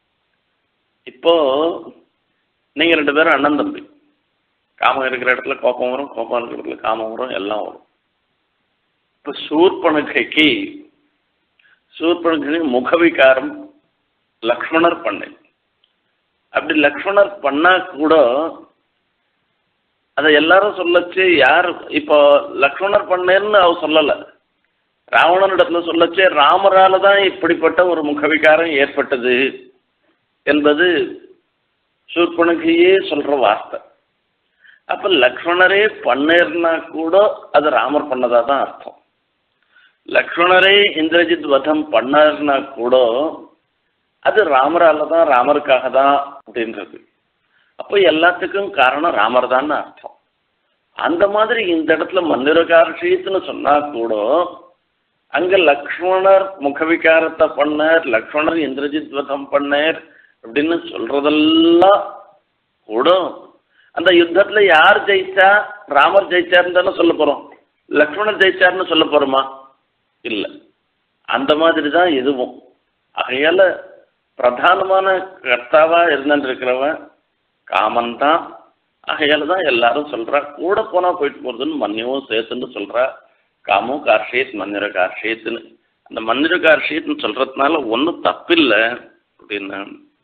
Speaker 1: இப்போ நீங்க ரெண்டு பேரும் அண்ணன் தம்பி. காமம் இருக்கிற இடத்துல கோபம் வரும், கோபம் இருக்கிற இடத்துல காமம் வரும், எல்லாம் வரும். இப்போ சூர்பனகைக்கு சூர்பனகை முகவிகாரம் லக்ஷ்மணர் பண்ணை. அப்படி லக்ஷ்மணர் பண்ணா கூட அதை எல்லாரும் சொல்லச்சு. யார் இப்போ லக்ஷ்மணர் பண்ணேன்னு அவ சொல்லலை, ராவணனிடத்துல சொல்லச்சு ராமரால தான் இப்படிப்பட்ட ஒரு முகவிகாரம் ஏற்பட்டது என்பது சூர்பனகையே சொல்ற வார்த்தை. அப்ப லக்ஷ்மணரே பண்ணேர்னா கூட அது ராமர் பண்ணதா தான் அர்த்தம். லக்ஷ்மணரே இந்திரஜித் வதம் பண்ணார்னா கூட அது ராமரால தான், ராமருக்காக தான் அப்படின்றது. அப்போ எல்லாத்துக்கும் காரணம் ராமர் தான் அர்த்தம். அந்த மாதிரி இந்த இடத்துல மந்திர கார்ஷீத்னு சொன்னா கூட அங்க லக்ஷ்மணர் முகவிகாரத்தை பண்ணார், லக்ஷ்மணர் இந்திரஜித் வதம் பண்ணார் அப்படின்னு சொல்றதெல்லாம் கூட அந்த யுத்தத்துல யார் ஜெயிச்சா, ராமர் ஜெயிச்சாருன்னு தானே சொல்ல போறோம், லக்ஷ்மணர் ஜெயிச்சாருன்னு சொல்ல போறோமா? இல்லை. அந்த மாதிரி தான் இதுவும். ஆகையால பிரதானமான கர்த்தாவா இருந்துட்டு இருக்கிறவன் காமன் தான். ஆகையால தான் எல்லாரும் சொல்றா, கூட போனா போயிட்டு போறதுன்னு மன்னியவும் சேர்த்துன்னு சொல்றா. காமோ கார்ஷீத் மந்திர கார்ஷீத்னு அந்த மந்திர கார்ஷீத்னு சொல்றதுனால ஒன்றும் தப்பில்லை அப்படின்னா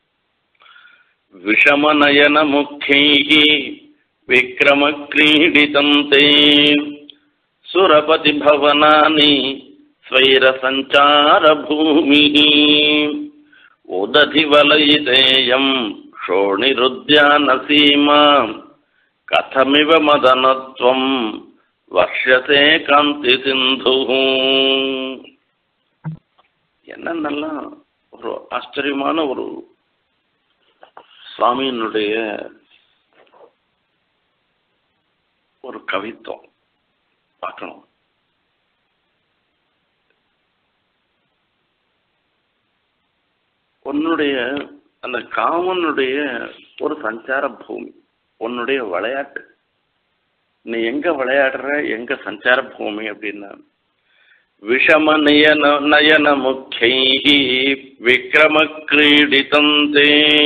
Speaker 1: விஷமநயன முக்ஷைஹி விக்ரம கிரீடிதம் தே சுரபதி பவனானி ஸ்வைர சஞ்சார பூமி உததி வலயிதேயம் ஷோணிருத்யான சீமா கதமிவ மதனத்வம் வர்ஷசே காந்தி சிந்து. என்னென்னலாம் ஒரு ஆச்சரியமான ஒரு சுவாமியினுடைய ஒரு கவித்துவம் பார்க்கணும். உன்னுடைய அந்த காமனுடைய ஒரு சஞ்சார பூமி, உன்னுடைய விளையாட்டு, நீ எங்க விளையாடுற, எங்க சஞ்சார பூமி அப்படின்னா விஷம நயன நயன முக்கை விக்ரம கிரீடிதம் தே.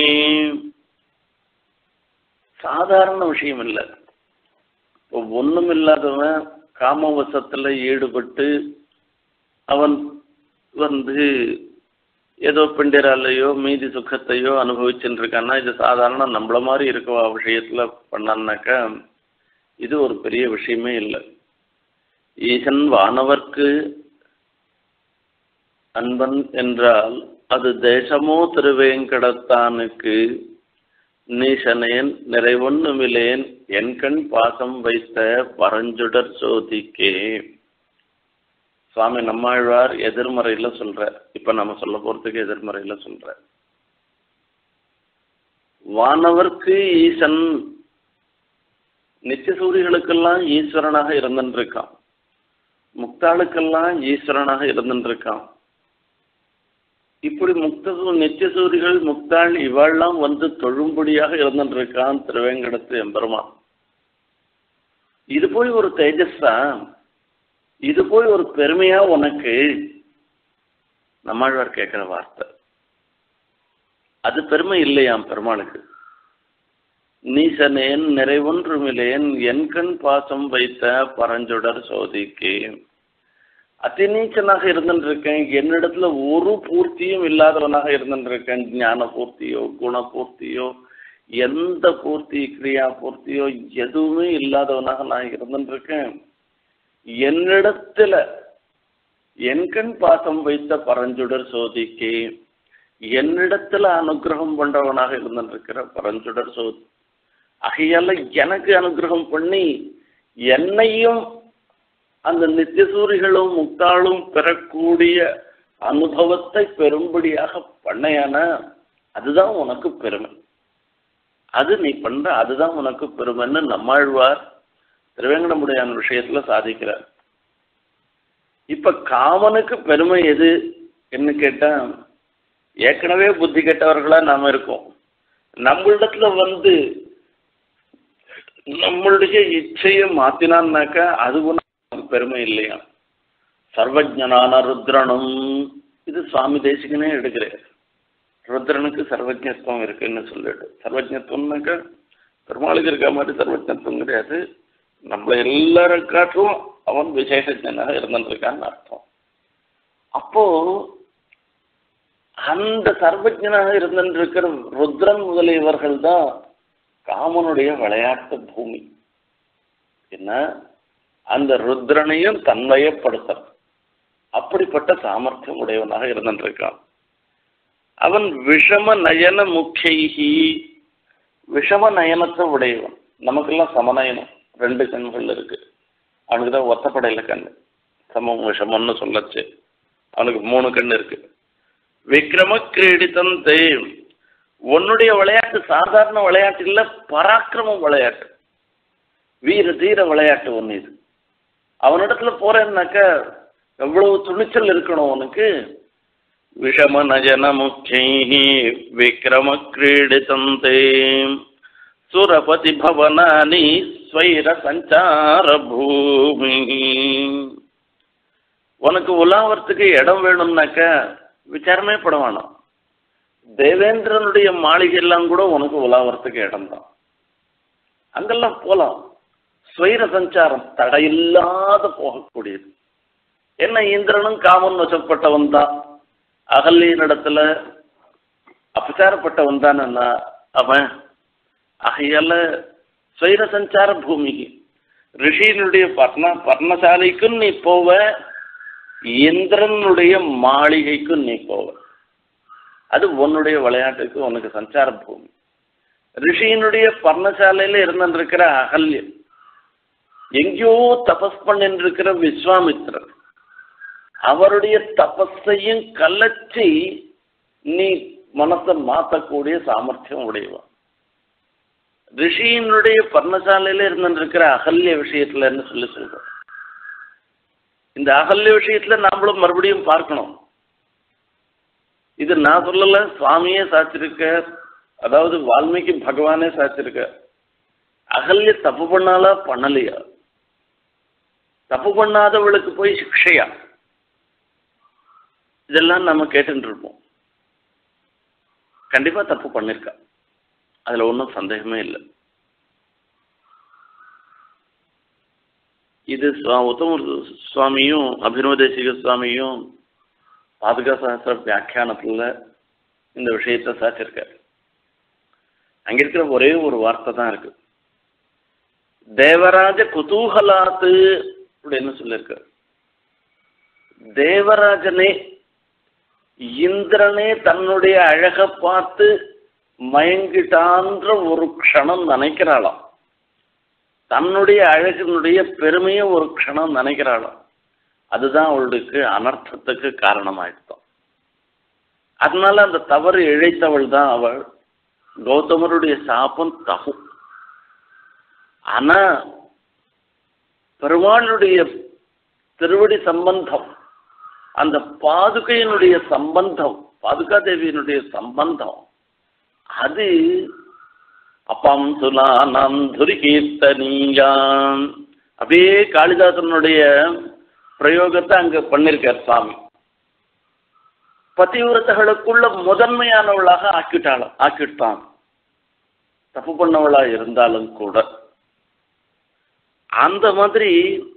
Speaker 1: சாதாரண விஷயம் இல்லை. இப்போ ஒன்றும் இல்லாதவன் காமவசத்தில் ஈடுபட்டு அவன் வந்து ஏதோ பெண்டிராலையோ மீதி சுகத்தையோ அனுபவிச்சுட்டு இருக்கான்னா இது சாதாரண நம்மள மாதிரி இருக்க விஷயத்தில் பண்ணான்னாக்கா இது ஒரு பெரிய விஷயமே இல்லை. ஈசன் வானவர்க்கு அன்பன் என்றால் அது தேசமோ திருவேங்கடத்தானுக்கு நீசனேன் நிறைவொன்னுமிலேன் என் கண் பாசம் வைத்த பரஞ்சுடர் சோதிக்கே. சுவாமி நம்மாழ்வார் எதிர்மறையில சொல்ற, இப்ப நம்ம சொல்ல போறதுக்கு எதிர்மறையில சொல்ற. வானவர்க்கு ஈசன் நித்தியசூரிகளுக்கெல்லாம் ஈஸ்வரனாக இருந்துருக்கான், முக்தாளுக்கெல்லாம் ஈஸ்வரனாக இருந்துருக்கான். இப்படி முக்த நித்தியசூரிகள் முக்தாள் இவாள்லாம் வந்து தொழும்படியாக இருந்துருக்கான் திருவேங்கடத்து எம்பெருமான். இது போய் ஒரு தேஜஸா, இது போய் ஒரு பெருமையா உனக்கு? நம்மாழ்வார் கேட்கிற வார்த்தை அது பெருமை இல்லையாம் பெருமாளுக்கு. நீசனேன் நிறைவொன்றுமிலேன் என் கண் பாசம் வைத்த பரஞ்சுடர் சோதிக்கு. அதிநீச்சனாக இருந்துருக்கேன், என்னிடத்துல ஒரு பூர்த்தியும் இல்லாதவனாக இருந்துருக்கேன். ஞான பூர்த்தியோ குண பூர்த்தியோ எந்த பூர்த்தி கிரியா பூர்த்தியோ எதுவுமே இல்லாதவனாக நான் இருந்துருக்கேன். என்னிடத்துல என் கண் பாசம் வைத்த பரஞ்சுடர் சோதிக்கு, என்னிடத்துல அனுகிரகம் பண்றவனாக இருந்துருக்கிற பரஞ்சுடர் சோதி ஆகையால எனக்கு அனுகிரகம் பண்ணி என்னையும் அந்த நித்தியசூரிகளும் முக்தாளும் பெறக்கூடிய அனுபவத்தை பெரும்படியாக பண்ணையான அதுதான் உனக்கு பெருமை. அது நீ பண்ற அதுதான் உனக்கு பெருமைன்னு நம்மாழ்வார் திருவேங்கடமுடையான் விஷயத்துல சாதிக்கிறார். இப்ப காமனுக்கு பெருமை எது என்ன கேட்டா, ஏற்கனவே புத்தி கெட்டவர்களா நாம இருக்கோம். நம்மளிடத்துல வந்து நம்மளுடைய இச்சையை மாத்தினான்னாக்கா அது ஒன்றும் பெருமை இல்லையா. சர்வஜனான ருத்ரனும், இது சுவாமி தேசிகனே எடுக்கிறார். ருத்ரனுக்கு சர்வஜத்துவம் இருக்குன்னு சொல்லிட்டு, சர்வஜத்துவம்னாக்கா பெருமாளுக்கு இருக்க மாதிரி சர்வஜத்துவம் கிடையாது, நம்மள எல்லாரும் காட்டும் அவன் விசேஷஜனாக இருந்துருக்கான்னு அர்த்தம். அப்போ அந்த சர்வஜனாக இருந்திருக்கிற ருத்ரன் முதலியவர்கள் தான் காமனுடைய விளையாட்டு பூமி. என்ன அந்த ருத்ரனையும் தன்வயப்படுத்த அப்படிப்பட்ட சாமர்த்தியம் உடையவனாக இருந்திருக்கான். அவன் விஷம நயன முக்கியி, விஷம நயனத்தை உடையவன். நமக்கெல்லாம் சமநயனம், ரெண்டு கண்கள் இருக்கு. அவனுக்கு தான் ஒத்தப்படையில கண்ணு, சமம் விஷமம்னு சொல்லச்சு. அவனுக்கு மூணு கண்ணு இருக்கு. விக்ரம கிரீடித்தந்தே, உன்னுடைய விளையாட்டு சாதாரண விளையாட்டு இல்ல, பராக்கிரம விளையாட்டு, வீர தீர விளையாட்டு ஒன்று இது. அவனிடத்துல போறேன்னாக்க எவ்வளவு துணிச்சல் இருக்கணும் உனக்கு. விஷம நஜன முக்கிய விக்ரம கிரீடித்தந்தே சுரபதி பவனானி ஸ்வைர சஞ்சார பூமி. உனக்கு உலாவறதுக்கு இடம் வேணும்னாக்க விசாரமே படுவானா. தேவேந்திரனுடைய மாளிகை எல்லாம் கூட உனக்கு உலாவறதுக்கு இடம் தான், அங்கெல்லாம் போலாம். ஸ்வைர சஞ்சாரம் தடையில்லாத போகக்கூடியது. என்ன இந்திரனும் காமன் வசப்பட்டவன் தான், அகல்யினிடத்துல அபச்சாரப்பட்டவன் தான் அவன். ஆகையால ஸ்வைர சஞ்சார பூமி, ரிஷியினுடைய பர்ண பர்ணசாலைக்கும் நீ போவ, இந்திரனுடைய மாளிகைக்கும் நீ போவ. அது உன்னுடைய விளையாட்டுக்கு உனக்கு சஞ்சார பூமி. ரிஷியினுடைய பர்ணசாலையில இருந்திருக்கிற அகல்யன், எங்கேயோ தபஸ் பண்ணிருக்கிற விஸ்வாமித்திரர், அவருடைய தபஸையும் கலச்சி நீ மனத்தை மாற்றக்கூடிய சாமர்த்தியம் உடையவன். ரிஷியினுடைய பர்ணசாலையில இருந்திருக்கிற அகல்ய விஷயத்துல என்ன சொல்லி சொல்றோம். இந்த அகல்ய விஷயத்துல நாமளும் மறுபடியும் பார்க்கணும். இது நான் சொல்லல, சுவாமியே சாச்சிருக்க, அதாவது வால்மீகி பகவானே சாச்சிருக்க. அகல்ய தப்பு பண்ணாலா பண்ணலையா, தப்பு பண்ணாதவளுக்கு போய் சிக்ஷையா, இதெல்லாம் நம்ம கேட்டுட்டு இருப்போம். கண்டிப்பா தப்பு பண்ணிருக்கா, அதுல ஒன்றும் சந்தேகமே இல்லை. இது உத்தம சுவாமியும் அபினவதேசிக சுவாமியும் பாதுகா சகஸ்ர வியாக்கியானத்துல இந்த விஷயத்தை சாச்சிருக்காரு. அங்க இருக்கிற ஒரே ஒரு வார்த்தை தான் இருக்கு, தேவராஜ குதூகலாத்து அப்படின்னு சொல்லியிருக்காரு. தேவராஜனே இந்திரனே தன்னுடைய அழகை பார்த்து மயங்கிட்டான்ற ஒரு க்ஷணம் நினைக்கிறாளாம். தன்னுடைய அழகினுடைய பெருமையை ஒரு க்ஷணம் நினைக்கிறாளாம். அதுதான் அவளுக்கு அனர்த்தத்துக்கு காரணமாயிடுத்தோம். அதனால அந்த தவறு இழைத்தவள் தான் அவள். கௌதமருடைய சாபம் தகு. ஆனா பெருமாளுடைய திருவடி சம்பந்தம், அந்த பாதுகையினுடைய சம்பந்தம், பாதுகா தேவியினுடைய சம்பந்தம், அது அப்பம் சுலானம் துரிகீர்த்தனீயான் அப்படியே காளிதாசனுடைய பிரயோகத்தை அங்க பண்ணிருக்கார் சுவாமி. பதிவிரதகளுக்குள்ள முதன்மையானவளாக ஆக்கிட்டாள் ஆக்கிட்டான் தப்பு பண்ணவளா இருந்தாலும் கூட. அந்த மாதிரி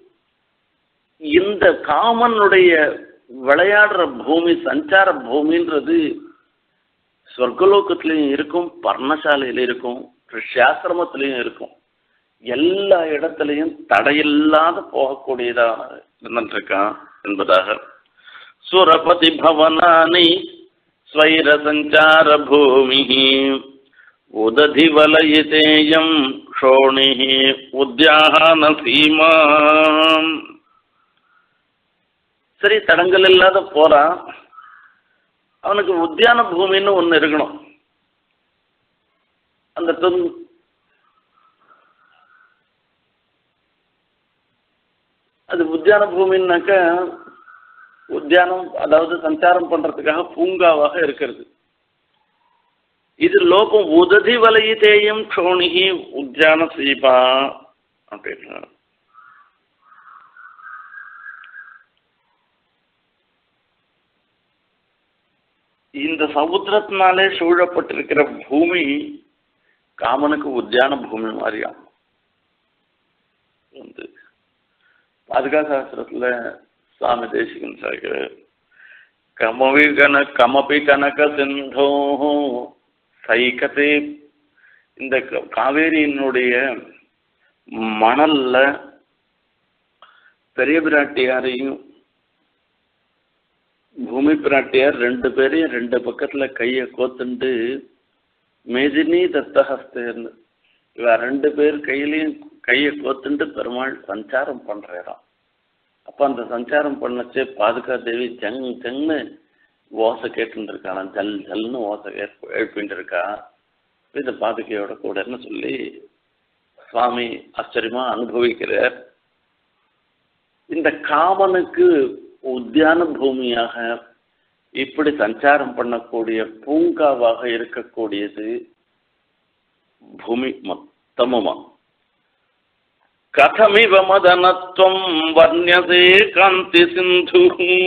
Speaker 1: இந்த காமனுடைய விளையாடுற பூமி, சஞ்சார பூமின்றது சொர்க்கலோகத்திலையும் இருக்கும், பர்ணசாலையில இருக்கும், ரிஷியாசிரமத்திலையும் இருக்கும். எல்லா இடத்துலையும் தடையில்லாத போகக்கூடியதாக இருந்துருக்கான் என்பதாக. சுரபதி பவனானி ஸ்வைர சஞ்சார பூமி உததி வலயிதேயம் ஷோணி உத்யான சீமா. சரி, தடங்கள் இல்லாத போறான். அவனுக்கு உத்தியான பூமின்னு ஒண்ணு இருக்கணும். அந்த அது உத்தியான பூமின்னாக்க உத்தியானம், அதாவது சஞ்சாரம் பண்றதுக்காக பூங்காவாக இருக்கிறது. இது லோகம் உததி வலயிதேயம் க்ஷோணிகி உத்தியான சீபா அப்படின்னா இந்த சமுத்திரத்தினாலே சூழப்பட்டிருக்கிற பூமி காமனுக்கு உத்தியான பூமி மாதிரியா வந்து பாதுகா சாஸ்திரத்துல சுவாமி தேசிகன் சாகிற கமவி கன கமபி கனக சிந்தோ சைகதே. இந்த காவேரியினுடைய மணல்ல பெரிய பிராட்டியாரையும் பூமி பிராட்டியார் ரெண்டு பேரையும் ரெண்டு பக்கத்துல கையை கோத்துண்டு மேதினி தத்தஹஸ்தேர்னு இவ ரெண்டு பேர் கையிலையும் கையை கோத்துண்டு பெருமாள் சஞ்சாரம் பண்றாராம். அப்ப அந்த சஞ்சாரம் பண்ணச்சே பாதுகா தேவி ஜங் ஜங்னு ஓசை கேட்டுட்டு இருக்காளாம். ஜல் ஜல்னு ஓசை எழுப்பிட்டு இருக்கா. இந்த பாதுகையோட கூடன்னு சொல்லி சுவாமி ஆச்சரியமா அனுபவிக்கிறார். இந்த காமனுக்கு உத்தியான பூமியாக இப்படி சஞ்சாரம் பண்ணக்கூடிய பூங்காவாக இருக்கக்கூடியது பூமி மொத்தமுமா. கதமிவ மதனத்வம் வர்ணியதே காந்தி சிந்து.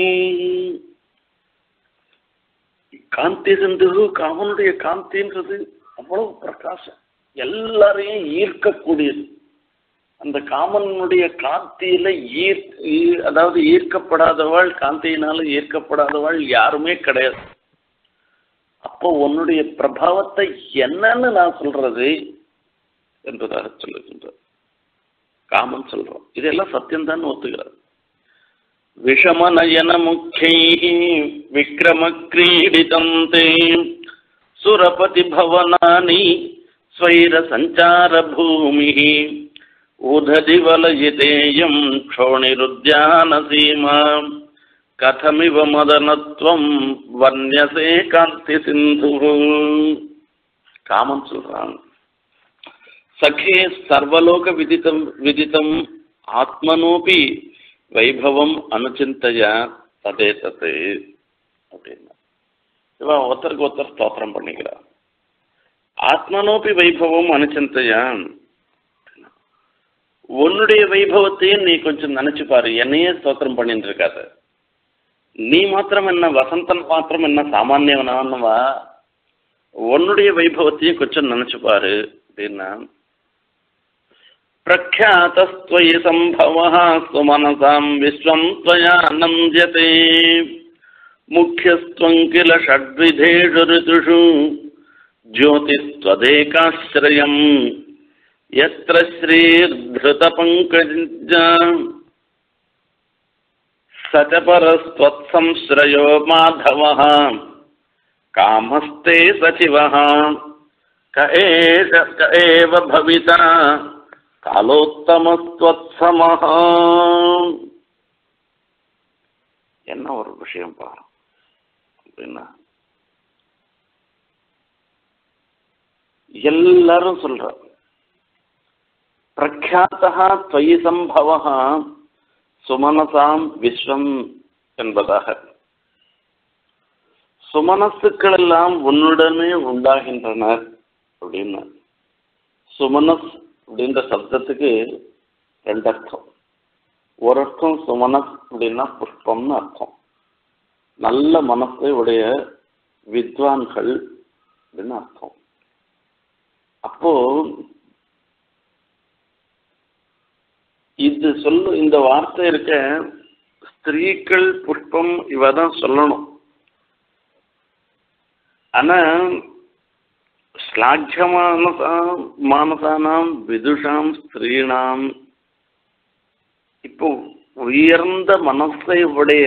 Speaker 1: காந்தி சிந்து, காமனுடைய காந்தின்றது அவ்வளவு பிரகாசம், எல்லாரையும் ஈர்க்கக்கூடியது. அந்த காமனுடைய காந்தியில ஈர் அதாவது ஈர்க்கப்படாதவாள், காந்தியினால ஈர்க்கப்படாதவாள் யாருமே கிடையாது. அப்போ உன்னுடைய பிரபாவத்தை என்னன்னு நான் சொல்றது என்பதாக சொல்லுகின்ற காமன் சொல்றோம். இதெல்லாம் சத்தியம்தான் ஒத்துக்கிறார். விஷமநயன முக்கை விக்ரம கிரீடிதம் தே சுரபதி பவனானி ஸ்வைர சஞ்சார பூமி உததி வலயிதேயம் க்ஷோணிருத்யான சீமா கதமிவ மதனத்வம் வர்ணியசே காந்தி சிந்து. காமன் சொல்றான், சகே சர்வலோக விதிதம் விதிதம் ஆத்மனோபி வைபவம் அனுச்சிந்தைய ததே ததே அப்படின்னா இவன் ஒருத்தருக்கு ஒருத்தர் ஸ்தோத்திரம் பண்ணிக்கிறார். ஆத்மனோபி வைபவம் அனுச்சிந்தைய, உன்னுடைய வைபவத்தையும் நீ கொஞ்சம் நினைச்சு பாரு. என்னையே ஸ்தோத்திரம் பண்ணிட்டு இருக்காத. நீ மாத்திரம் என்ன, வசந்தன் மாத்திரம் என்ன சாமானியவனானவா? உன்னுடைய வைபவத்தையும் கொஞ்சம் நினைச்சு பாரு அப்படின்னா பிரக்யாதஸ்த்வயி சம்பவः சுமனசாம் விஸ்வம் த்வயா நம்ஜ்யதே முக்யஸ்த்வம் கில ஷட்விதேஷு ரிதுஷு ஜோதிஸ்த்வதேகாஸ்ரயம் யத்ர ஸ்ரீர்த்ருத பங்கஜ. சச்சபரஸ்வத்சம்ஸ்ரயோ மாதவः காமஸ்தே சச்சிவः க ஏஷ க ஏவ பவிதா காலோத்தமஸ்வத்சமः. என்ன ஒரு விஷயம் பாரு அப்படின்னா, எல்லாரும் சொல்ற பிரக்யாத்தா त्वयि சம்பவः சுமனசாம் விஸ்வம் என்பதாக. சுமனசுக்கள் எல்லாம் உன்னுடனே உண்டாகின்றனர் அப்படின்னா, சுமனஸ் அப்படின்ற சப்தத்துக்கு ரெண்டு அர்த்தம். ஒரு அர்த்தம் சுமனஸ் அப்படின்னா புஷ்பம்னு அர்த்தம், நல்ல மனசை உடைய வித்வான்கள் அப்படின்னு அர்த்தம். அப்போ இது சொல்லு, இந்த வார்த்தை இருக்க ஸ்திரீகள் புஷ்பம் இவதான் சொல்லணும். ஆனா ஸ்லாக்கியமானசாம் மானசானாம் விதுஷாம் ஸ்திரீணாம், இப்போ உயர்ந்த மனசை உடைய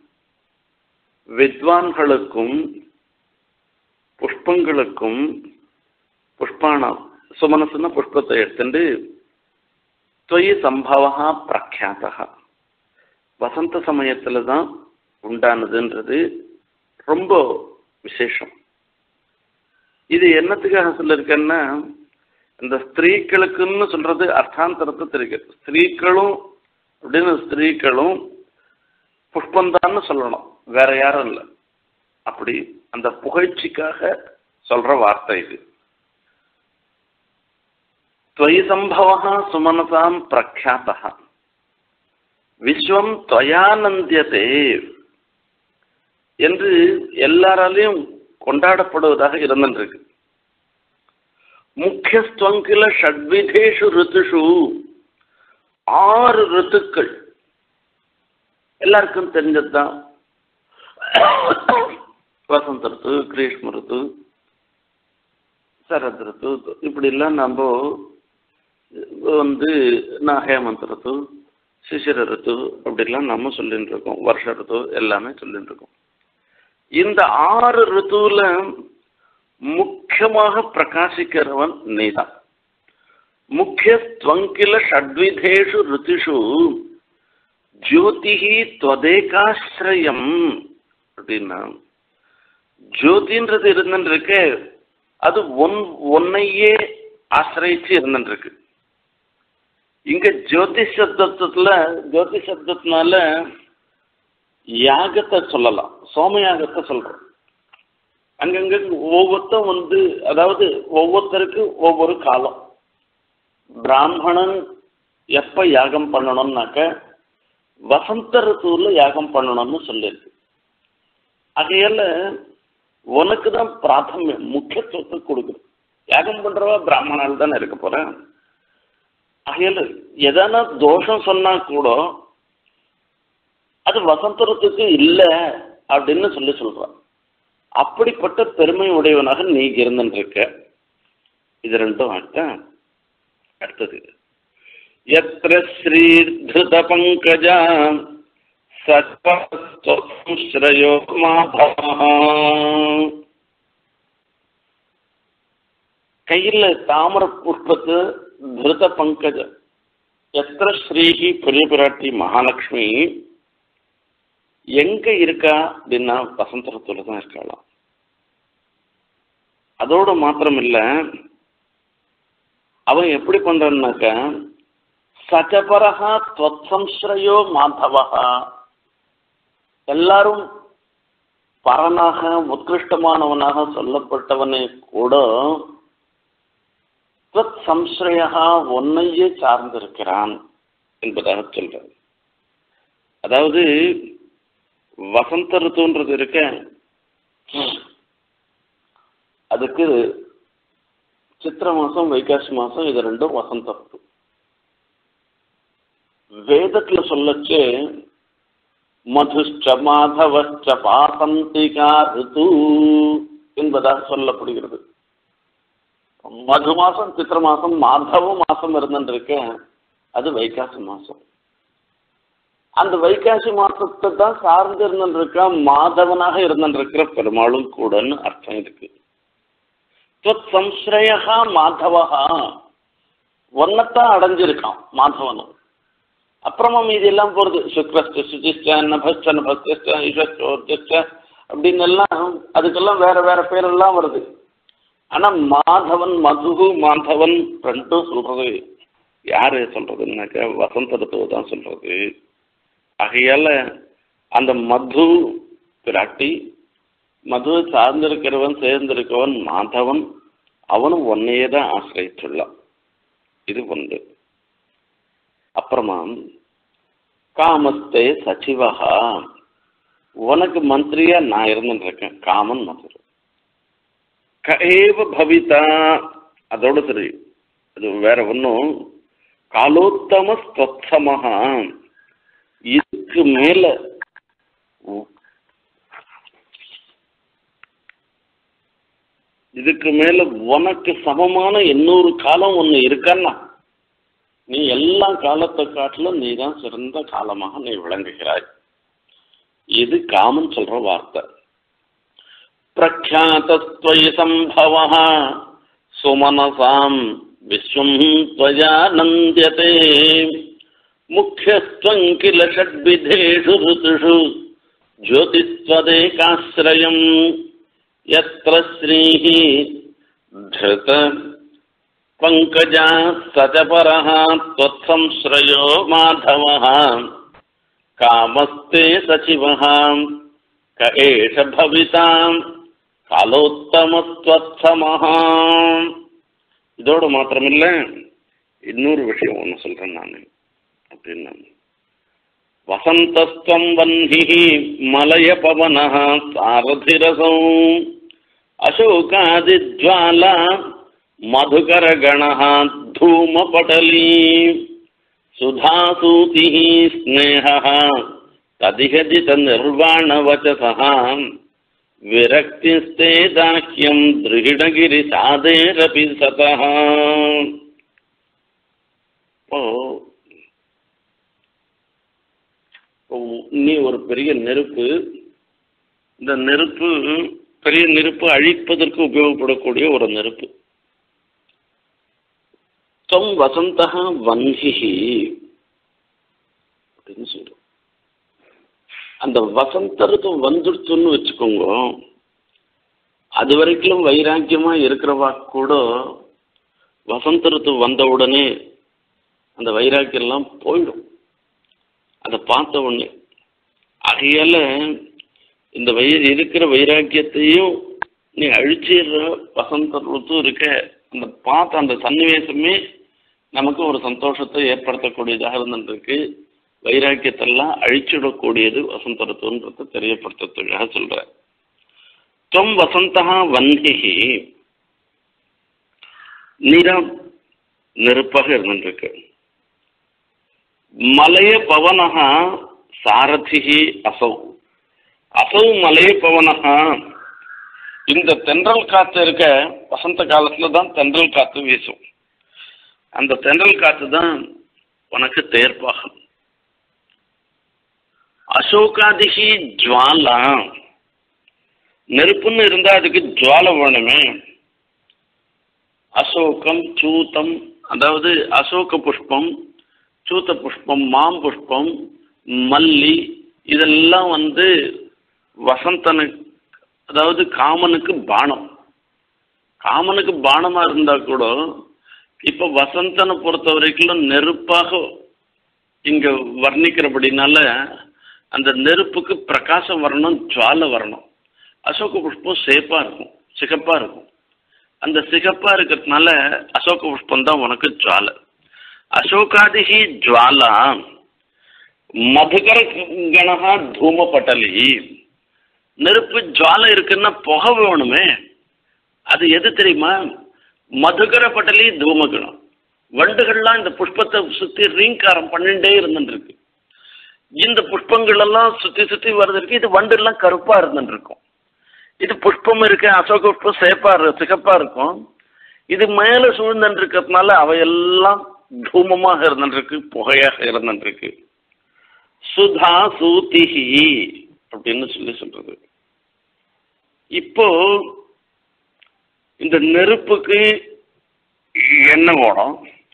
Speaker 1: வித்வான்களுக்கும் புஷ்பங்களுக்கும், புஷ்பானாம் சுமனசுன்னா புஷ்பத்தை எடுத்துட்டு त्वयि சம்பவா பிரக்யாத்தா, வசந்த சமயத்துல தான் உண்டானதுன்றது ரொம்ப விசேஷம். இது என்னத்துக்காக சொல்லிருக்கேன்னா, இந்த ஸ்திரீகளுக்குன்னு சொல்றது அர்த்தாந்தரத்தை தெரிவிக்கிறது. ஸ்திரீகளும் அப்படின்னு ஸ்திரீகளும் புஷ்பந்தான்னு சொல்லணும், வேற யாரும் இல்லை. அப்படி அந்த புகழ்ச்சிக்காக சொல்ற வார்த்தை இது. त्वयि संभवः सुमनसां प्रख्यातः விஸ்வம் त्वयानन्द्यते என்று எல்லாராலையும் கொண்டாடப்படுவதாக இருந்திருக்கு. முக்கியஸ்துவங்கில ஷட்விதேஷு ரித்துஷு, ஆறு ரித்துக்கள் எல்லாருக்கும் தெரிஞ்சதுதான். வசந்த ரித்து, கிரீஷ்ம ரித்து, சரத் ரித்து, இப்படி எல்லாம் நம்ம வந்து நான் ஹேமந்த் ரித்து, சிசிர ரித்து அப்படிலாம் நம்ம சொல்லிட்டு இருக்கோம். வருஷ ரித்து எல்லாமே சொல்லிட்டு இருக்கோம். இந்த ஆறு ரித்துவில் முக்கியமாக பிரகாசிக்கிறவன் நீதான். முக்கிய துவங்கில ஷட்விதேஷு ரித்துஷு ஜோதிஹி त्वदेकाश्रयம் அப்படின்னா, ஜோதின்றது இருந்துருக்கு, அது ஒன் ஒன்னையே ஆசிரியிச்சு இருந்துருக்கு. இங்க ஜோதி சப்தத்துல, ஜோதி சப்தத்தினால யாகத்தை சொல்லலாம், சோமயாகத்தை சொல்றோம். அங்கங்க ஒவ்வொருத்தம் வந்து, அதாவது ஒவ்வொருத்தருக்கு ஒவ்வொரு காலம். பிராமணன் எப்ப யாகம் பண்ணணும்னாக்க வசந்த ரித்துவில் யாகம் பண்ணணும்னு சொல்லியிருக்கு. ஆகையால உனக்கு தான் பிராத்தமியம், முக்கியத்துவத்தை கொடுக்குது. யாகம் பண்றவா பிராமணால் தானே இருக்க போறேன். ஆகையால எதனா தோஷம் சொன்னா கூட அது வசந்த ரித்துக்கு இல்லை அப்படின்னு சொல்லி சொல்றான். அப்படிப்பட்ட பெருமை உடையவனாக நீ இருந்துருக்க. இது ரெண்டும் ஆட்ட. அடுத்தது யத்ர ஸ்ரீர்த பங்கஜா சத்வஸ்ரயோ மாதவ, கையில் தாமர புஷ்பத்து திருத பங்கஜ. எத்திர ஸ்ரீஹி, பெரிய பிராட்டி மகாலட்சுமி எங்க இருக்கா அப்படின்னா வசந்த ரித்துல தான் இருக்கலாம். அதோட மாத்திரம் இல்ல, அவன் எப்படி பண்றான்னாக்க சச்சபரஹா त्वत्संश्रयो மாதவா, எல்லாரும் பரனாக உத்கிருஷ்டமானவனாக சொல்லப்பட்டவனே கூட त्वत्संश्रयः ஒன்னையே சார்ந்திருக்கிறான் என்பதாக சொல்றார். அதாவது வசந்த ரித்துன்றது இருக்க, அதுக்கு சித்திர மாசம் வைகாசி மாசம் இது ரெண்டும் வசந்த ரித்து. வேதத்துல சொல்லச்சு மதுஷ்ச மாதவச்ச பாசந்திகா ரித்து என்பதாக சொல்லப்படுகிறது. மது மாசம் சித்திர மாசம் மாதவ மாசம் இருந்துருக்க, அது வைகாசி மாசம். அந்த வைகாசி மாசத்தை தான் சார்ந்து இருந்துருக்கா மாதவனாக இருந்துருக்கிற பெருமாளும் கூடன்னு அர்த்தம் இருக்கு. சம்ஸ்ரயா மாதவஹா ஒன்னத்தான் அடைஞ்சிருக்கான் மாதவனும். அப்புறமா மீதி எல்லாம் போறது சுக்ரஸ்ட சுஜிஷ்ட நபஸ்ட நபஸ்ட ஈஸ்வர்ஜ அப்படின்னு எல்லாம் அதுக்கெல்லாம் வேற வேற பேரெல்லாம் வருது. ஆனா மாதவன் மதுகு மாதவன் ரெண்டும் சொல்றது யாரு சொல்றதுன்னாக்க வசந்த ருத்துவ தான் சொல்றது. ஆகையால அந்த மது பிராட்டி மதுவை சார்ந்திருக்கிறவன் சேர்ந்திருக்கவன் மாதவன் அவனும் ஒன்னையே தான் ஆசிரியத்துள்ளான். இது ஒன்று. அப்புறமா காமஸ்தே சச்சிவஹா உனக்கு மந்திரியா நான் இருந்துருக்கேன். காமன் மதுரை கஏவ பவிதா அதோட சரி. அது வேற ஒன்றும் காலோத்தம ஸ்வத்சமஹா இதுக்கு மேல இதுக்கு மேல உனக்கு சமமான இன்னொரு காலம் ஒண்ணு இருக்கான்னா நீ எல்லா காலத்தை காட்டிலும் நீ தான் சிறந்த காலமாக நீ விளங்குகிறாய். இது காமன் சொல்ற வார்த்தை. பிரக்யாதஸ்த்வயி சம்பவஹ சுமனசாம் விஸ்வம் த்வயா நந்தியதே முக்கியஸ்த்வம் கில ஷட்விதேஷு ருத்துஷு ஜோதிஸ்த்வதேகாஸ்ரயம் யத்ர ஸ்ரீஹி திருத பங்கஜா சதபரஹ த்வத்சம்ஸ்ரயோ மாதவஹ காமஸ்தே சச்சிவஹ க ஏஷ பவிதாம் காலோத்தமஸ்த்வத்சமஹ. இதோடு மாத்திரமில்ல இன்னொரு விஷயம் ஒன்று சொல்றேன் நான். அப்படின்னா வசந்தஸ்தம் வன்ஹி மலய பவனஹ சாரதிரசௌ அசோகாதிஜ்வாலா மதுகரகணஹ தூமபடலீ சுதாசூதிஹ ஸ்நேஹஹ ததிஹதித நிர்வாணவசசஹ விரக்திஸ்தே தாஹ்யம் திருஹிணகிரி சாதேரபி சதஹ. நீ ஒரு பெரிய நெருப்பு. இந்த நெருப்பு பெரிய நெருப்பு அழிப்பதற்கு உபயோகப்படக்கூடிய ஒரு நெருப்பு. தொம் வசந்த வன்ஹி அப்படின்னு சொல்றோம். அந்த வசந்த ருத்து வந்துடுத்துன்னு வச்சுக்கோங்க. அது வரைக்கும் வைராக்கியமா இருக்கிறவா கூட வசந்த ருத்து வந்த உடனே அந்த வைராக்கியம் எல்லாம் போயிடும் அதை பார்த்த உடனே. ஆகையால இந்த வை இருக்கிற வைராக்கியத்தையும் நீ அழிச்சிடுற வசந்த ருத்து இருக்க அந்த பார்த்த அந்த சன்னிவேசமே நமக்கு ஒரு சந்தோஷத்தை ஏற்படுத்தக்கூடியதாக இருந்துருக்கு. வைராக்கியத்தெல்லாம் அழிச்சிடக்கூடியது வசந்த ருத்துன்றதை தெரியப்படுத்துறதுக்காக சொல்ற. தொம் வசந்தா வன்ஹி நீரம் நெருப்பாக இருந்துருக்கு. மலைய பவனஹா சாரதிஹி அசௌ அசௌ மலைய பவனஹா. இந்த தென்றல் காத்து இருக்க வசந்த காலத்துல தான் தென்றல் காத்து வீசும். அந்த தென்றல் காத்து தான் உனக்கு தேர்ப்பாகும். அசோகாதிகி ஜுவாலா நெருப்புன்னு இருந்தா அதுக்கு ஜுவாலை வேணுமே. அசோகம் சூத்தம் அதாவது அசோக புஷ்பம் சூத்த புஷ்பம் மாம் புஷ்பம் மல்லி இதெல்லாம் வந்து வசந்தனுக்கு அதாவது காமனுக்கு பானம். காமனுக்கு பானமா இருந்தா கூட இப்ப வசந்தனை பொறுத்த வரைக்கும் நெருப்பாக இங்க வர்ணிக்கிறபடினால அந்த நெருப்புக்கு பிரகாசம் வரணும், ஜுவாலை வரணும். அசோக புஷ்பம் சேப்பா இருக்கும், சிகப்பா இருக்கும். அந்த சிகப்பா இருக்கிறதுனால அசோக புஷ்பம் தான் உனக்கு ஜுவாலை. அசோகாதிகி ஜுவாலா மதுகர கணஹா தூமபட்டலி. நெருப்பு ஜுவாலை இருக்குன்னா புகை வேணுமே. அது எது தெரியுமா? மதுகர பட்டலி தூமகணம். வண்டுகள்லாம் இந்த புஷ்பத்தை சுத்தி ரீங்காரம் பண்ணிட்டே இருந்துருக்கு. இந்த புஷ்பங்கள் எல்லாம் சுத்தி சுத்தி வருது. இது வண்டு எல்லாம் கருப்பா இருந்துருக்கும். இது புஷ்பம் இருக்கு, அசோக புஷ்பம் சேப்பா சிகப்பா இருக்கும். இது மேல சூழ்ந்து இருக்கிறதுனால அவையெல்லாம் தூமமாக இருந்துருக்கு, புகையாக இருந்துருக்கு. சுதா சூதிஹி அப்படின்னு சொல்லி சொல்றது. இப்போ இந்த நெருப்புக்கு எண்ணெய் ஓடும்.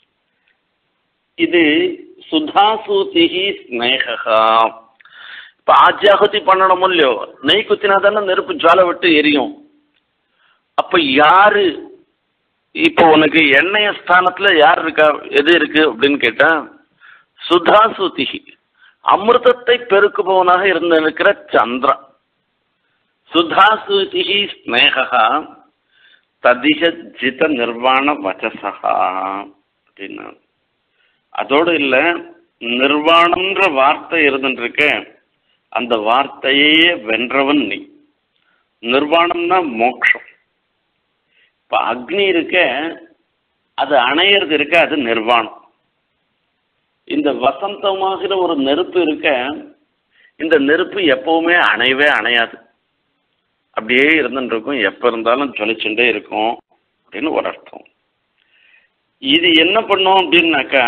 Speaker 1: இது சுதாசூதிஹி ஸ்நேகா. இப்போ ஆஜ்யாகுதி பண்ணணும் இல்லையோ, நெய் குத்தினா தானே நெருப்பு ஜுவாலை விட்டு எரியும். அப்போ யாரு இப்போ உனக்கு எண்ணெய ஸ்தானத்துல யார் இருக்கா, எது இருக்கு அப்படின்னு கேட்டா சுதாசூதிஹி, அமிர்தத்தை பெருக்குபவனாக இருந்திருக்கிற சந்திரன். சுதாசூதிஹி ஸ்நேகா ததிக ஜித நிர்வாண வச்சசா அப்படின்னா, அதோடு இல்லை, நிர்வாணம்ன்ற வார்த்தை இருந்துருக்க, அந்த வார்த்தையே வென்றவன் நீ. நிர்வாணம்னா மோட்சம். இப்போ அக்னி இருக்க, அது அணையிறது இருக்க, அது நிர்வாணம். இந்த வசந்தமாகிற ஒரு நெருப்பு இருக்க, இந்த நெருப்பு எப்பவுமே அணையவே அணையாது, அப்படியே இருந்துருக்கும், எப்போ இருந்தாலும் ஜொலிச்சுட்டே இருக்கும் அப்படின்னு ஒரு அர்த்தம். இது என்ன பண்ணும் அப்படின்னாக்கா,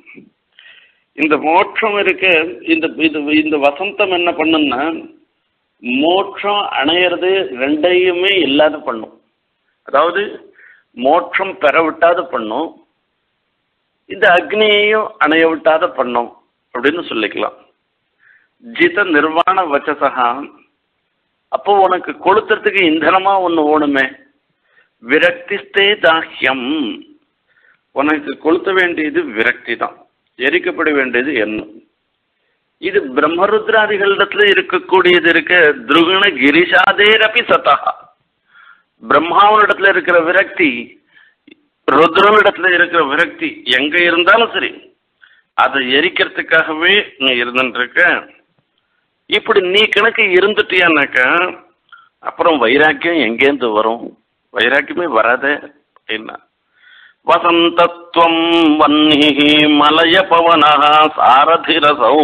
Speaker 1: இந்த மோட்சம் இருக்க, இந்த இது இந்த வசந்தம் என்ன பண்ணுன்னா மோட்சம் அணையிறது ரெண்டையுமே இல்லாத பண்ணும். அதாவது மோட்சம் பெற விட்டாத பண்ணும், இந்த அக்னியையும் அணைய விட்டாத பண்ணும் அப்படின்னு சொல்லிக்கலாம். ஜித நிர்வாண வச்சசா. அப்போ உனக்கு கொளுத்துறதுக்கு இந்தனமா ஒன்று ஓணுமே, விரக்திஸ்தே தாஹ்யம். உனக்கு கொளுத்த வேண்டியது விரக்தி தான், எரிக்கப்பட வேண்டியது என்ன. இது பிரம்மருத்ராதிகளிடத்துல இருக்கக்கூடியது இருக்க. துருகண கிரிஷாதேரபி சதா. பிரம்மாவனிடத்துல இருக்கிற விரக்தி, ருத்ரனிடத்துல இருக்கிற விரக்தி எங்க இருந்தாலும் சரி, அதை எரிக்கிறதுக்காகவே நீ இருந்துருக்க. இப்படி நீ கணக்கு இருந்துட்டியானாக்கா அப்புறம் வைராக்கியம் எங்கேருந்து வரும்? வைராக்கியமே வராதே அப்படின்னா. வசந்தத்வம் வன்னிஹி மலய பவன சாரதிரசௌ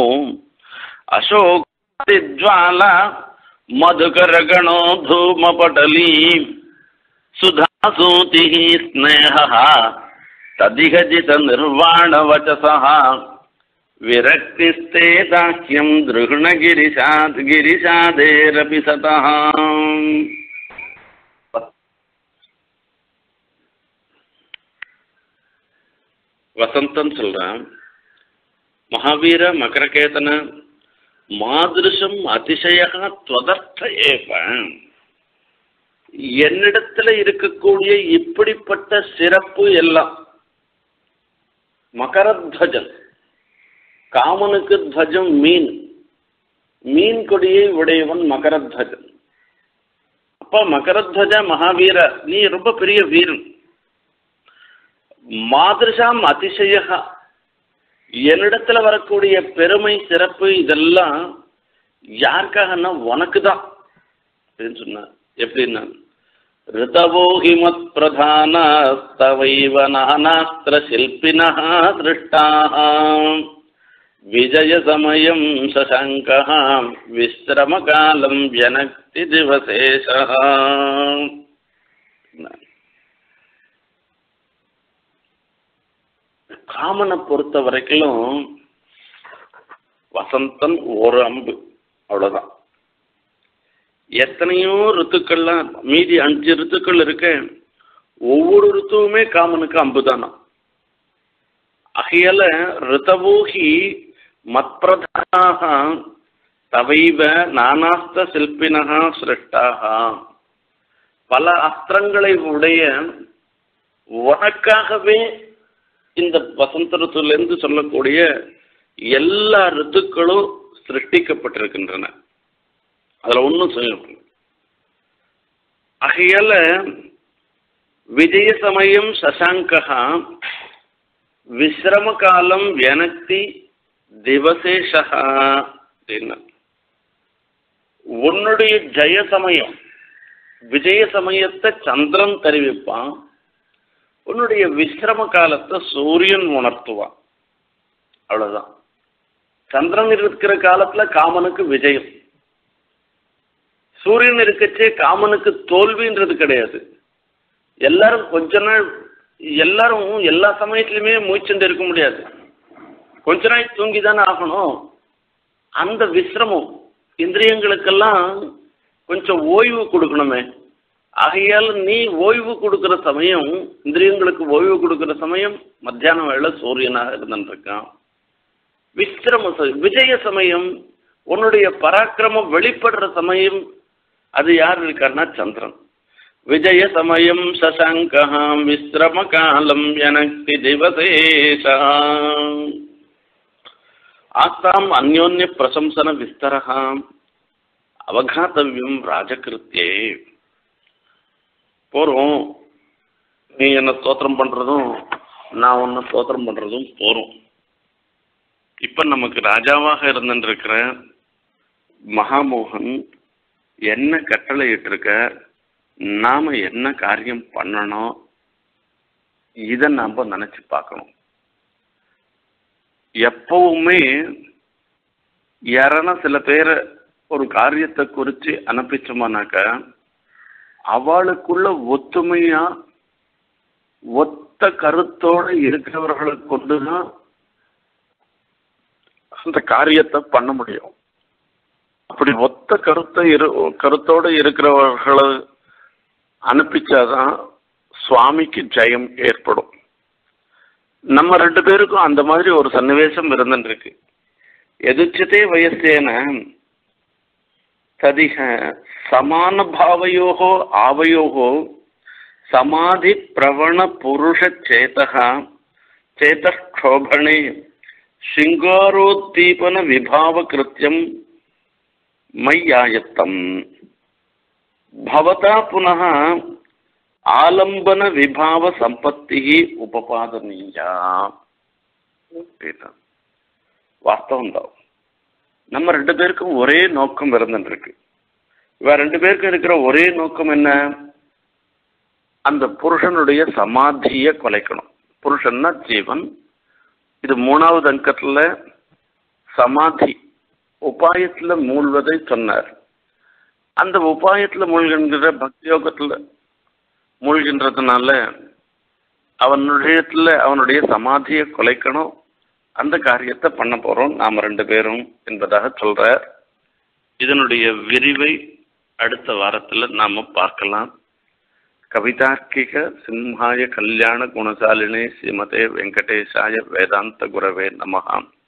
Speaker 1: அசோகஜ்வால மதுகர கணோ தூமபடலி சுதாசூதிஹி ஸ்நேஹா ததிக ஜித நிர்வாண வச்சசஹ விரக்திஸ்தே தாஹ்யம் திருஹ்ண கிரிஷாத் கிரிஷாதேரபி சதஹ. வசந்தம் சொல்றான், மகாவீர மகரகேதன மாதிருஷம் அதிசய துவதர்த்த ஏவ. என்னிடத்துல இருக்கக்கூடிய இப்படிப்பட்ட சிறப்பு எல்லாம், மகரத்வஜன், காமனுக்கு துவஜம் மீன், மீன் கொடியை உடையவன் மகரத்வஜன். அப்ப மகரத்வஜ மகாவீர, நீ ரொம்ப பெரிய வீரன். மாதிருஷாம் அதிசய, என்னிடத்துல வரக்கூடிய பெருமை சிறப்பு இதெல்லாம் யாருக்காகனா உனக்கு தான் அப்படின்னு சொன்ன. எப்படின்னா, ரிதவோ ஹிமத் பிரதான தவைவ நானாஸ்திர சில்பினா திருஷ்டாஹ விஜய சமயம் சசங்கா விஸ்ரம காலம் வியனக்தி திவசேஷா. காமனை பொறுத்த வரைக்கும் வசந்தன் ஒரு அம்பு, அவ்வளவுதான். எத்தனையோ ரித்துக்கள்லாம், மீதி அஞ்சு ரித்துக்கள் இருக்க, ஒவ்வொரு ரித்துவுமே காமனுக்கு அம்பு தானா. அகையால ரிதவோஹி மத்பிரதானாக தவைவ நானாஸ்த சில்பினகா சிருஷ்டாக. பல அஸ்திரங்களை உடைய உனக்காகவே இந்த வசந்த ரித்துலேருந்து சொல்லக்கூடிய எல்லா ரித்துக்களும் சிருஷ்டிக்கப்பட்டிருக்கின்றன. அதுல ஒன்றும் சொல்லணும். ஆகையால விஜய சமயம் சசாங்கா விஸ்ரம காலம் வியனக்தி திவசேஷா அப்படின்னா, உன்னுடைய ஜெய சமயம், விஜய சமயத்தை சந்திரன் தெரிவிப்பான், உன்னுடைய விஸ்ரம காலத்தை சூரியன் உணர்த்துவான். அவ்வளவுதான். சந்திரன் இருக்கிற காலத்துல காமனுக்கு விஜயம், சூரியன் இருக்கச்சே காமனுக்கு தோல்வின்றது கிடையாது. எல்லாரும் கொஞ்ச நாள், எல்லாரும் எல்லா சமயத்திலுமே மூச்சுண்டு இருக்க முடியாது. கொஞ்ச நாள் தூங்கி தானே ஆகணும். அந்த விசிரமம் இந்திரியங்களுக்கெல்லாம் கொஞ்சம் ஓய்வு கொடுக்கணுமே. ஆகையால் நீ ஓய்வு கொடுக்குற சமயம், இந்திரியங்களுக்கு ஓய்வு கொடுக்குற சமயம் மத்தியான வேளை சூரியனாக இருந்துருக்கான். விசிரம விஜய சமயம், உன்னுடைய பராக்கிரமம் வெளிப்படுற சமயம் அது யார் இருக்காருன்னா சந்திரன். விஜய சமயம் சசங்கம் விசிரம காலம் எனக்கு திவசேஷா ஆஸ்தாம் அந்யோன்ய பிரசம்சன விஸ்தரகாம் அவகாத்தவியம் ராஜகிருத்தியே. போறோம், நீ என்ன ஸ்தோத்திரம் பண்றதும் நான் உன்னை ஸ்தோத்திரம் பண்றதும் போறோம். இப்ப நமக்கு ராஜாவாக இருந்துருக்கிற மகாமோகன் என்ன கட்டளை இட்டிருக்க, நாம என்ன காரியம் பண்ணணும், இதை நாம நினைச்சு பார்க்கணும். எப்பவுமே யாரான சில பேரை ஒரு காரியத்தை குறித்து அனுப்பிச்சோமானாக்க அவளுக்குள்ள ஒத்துமையா ஒத்த கருத்தோட இருக்கிறவர்களை கொண்டுதான் அந்த காரியத்தை பண்ண முடியும். அப்படி ஒத்த கருத்தை இரு கருத்தோட இருக்கிறவர்களை அனுப்பிச்சாதான் சுவாமிக்கு ஜெயம் ஏற்படும். நம்ம ரெண்டு பேருக்கும் அந்த மாதிரி ஒரு சன்னிவேசம் இருந்துருக்கு. எதிர்ச்சதே வயசேன ததிக சமான பாவயோகோ ஆவயோகோ சமாதி பிரவண புருஷ சேதகா சேதோபணே சிங்காரோத்தீபன விபாவ கிருத்தியம் மையாயத்தம் பவதா புனः ஆலம்பன விபாவ சம்பத்தி உபபாதனீயா. வாஸ்தவம் தான். நம்ம ரெண்டு பேருக்கும் ஒரே நோக்கம் இருந்துருக்கு. இவ ரெண்டு பேருக்கும் இருக்கிற ஒரே நோக்கம் என்ன? அந்த புருஷனுடைய சமாதியை குலைக்கணும். புருஷன்னா ஜீவன். இது மூணாவது அங்கத்துல சமாதி உபாயத்துல மூழ்வதை சொன்னார். அந்த உபாயத்துல மூழ்கின்ற பக்தி யோகத்துல மூழ்கின்றதுனால அவனுடைய அவனுடைய சமாதியை குலைக்கணும். அந்த காரியத்தை பண்ண போறோம் நாம ரெண்டு பேரும் என்பதாக சொல்றார். இதனுடைய விரிவை அடுத்த வாரத்துல நாம பார்க்கலாம். கவிதார்க்கிக சிம்ஹாய கல்யாண குணசாலினே ஸ்ரீமதே வெங்கடேசாய வேதாந்த குரவே நமஹாம்.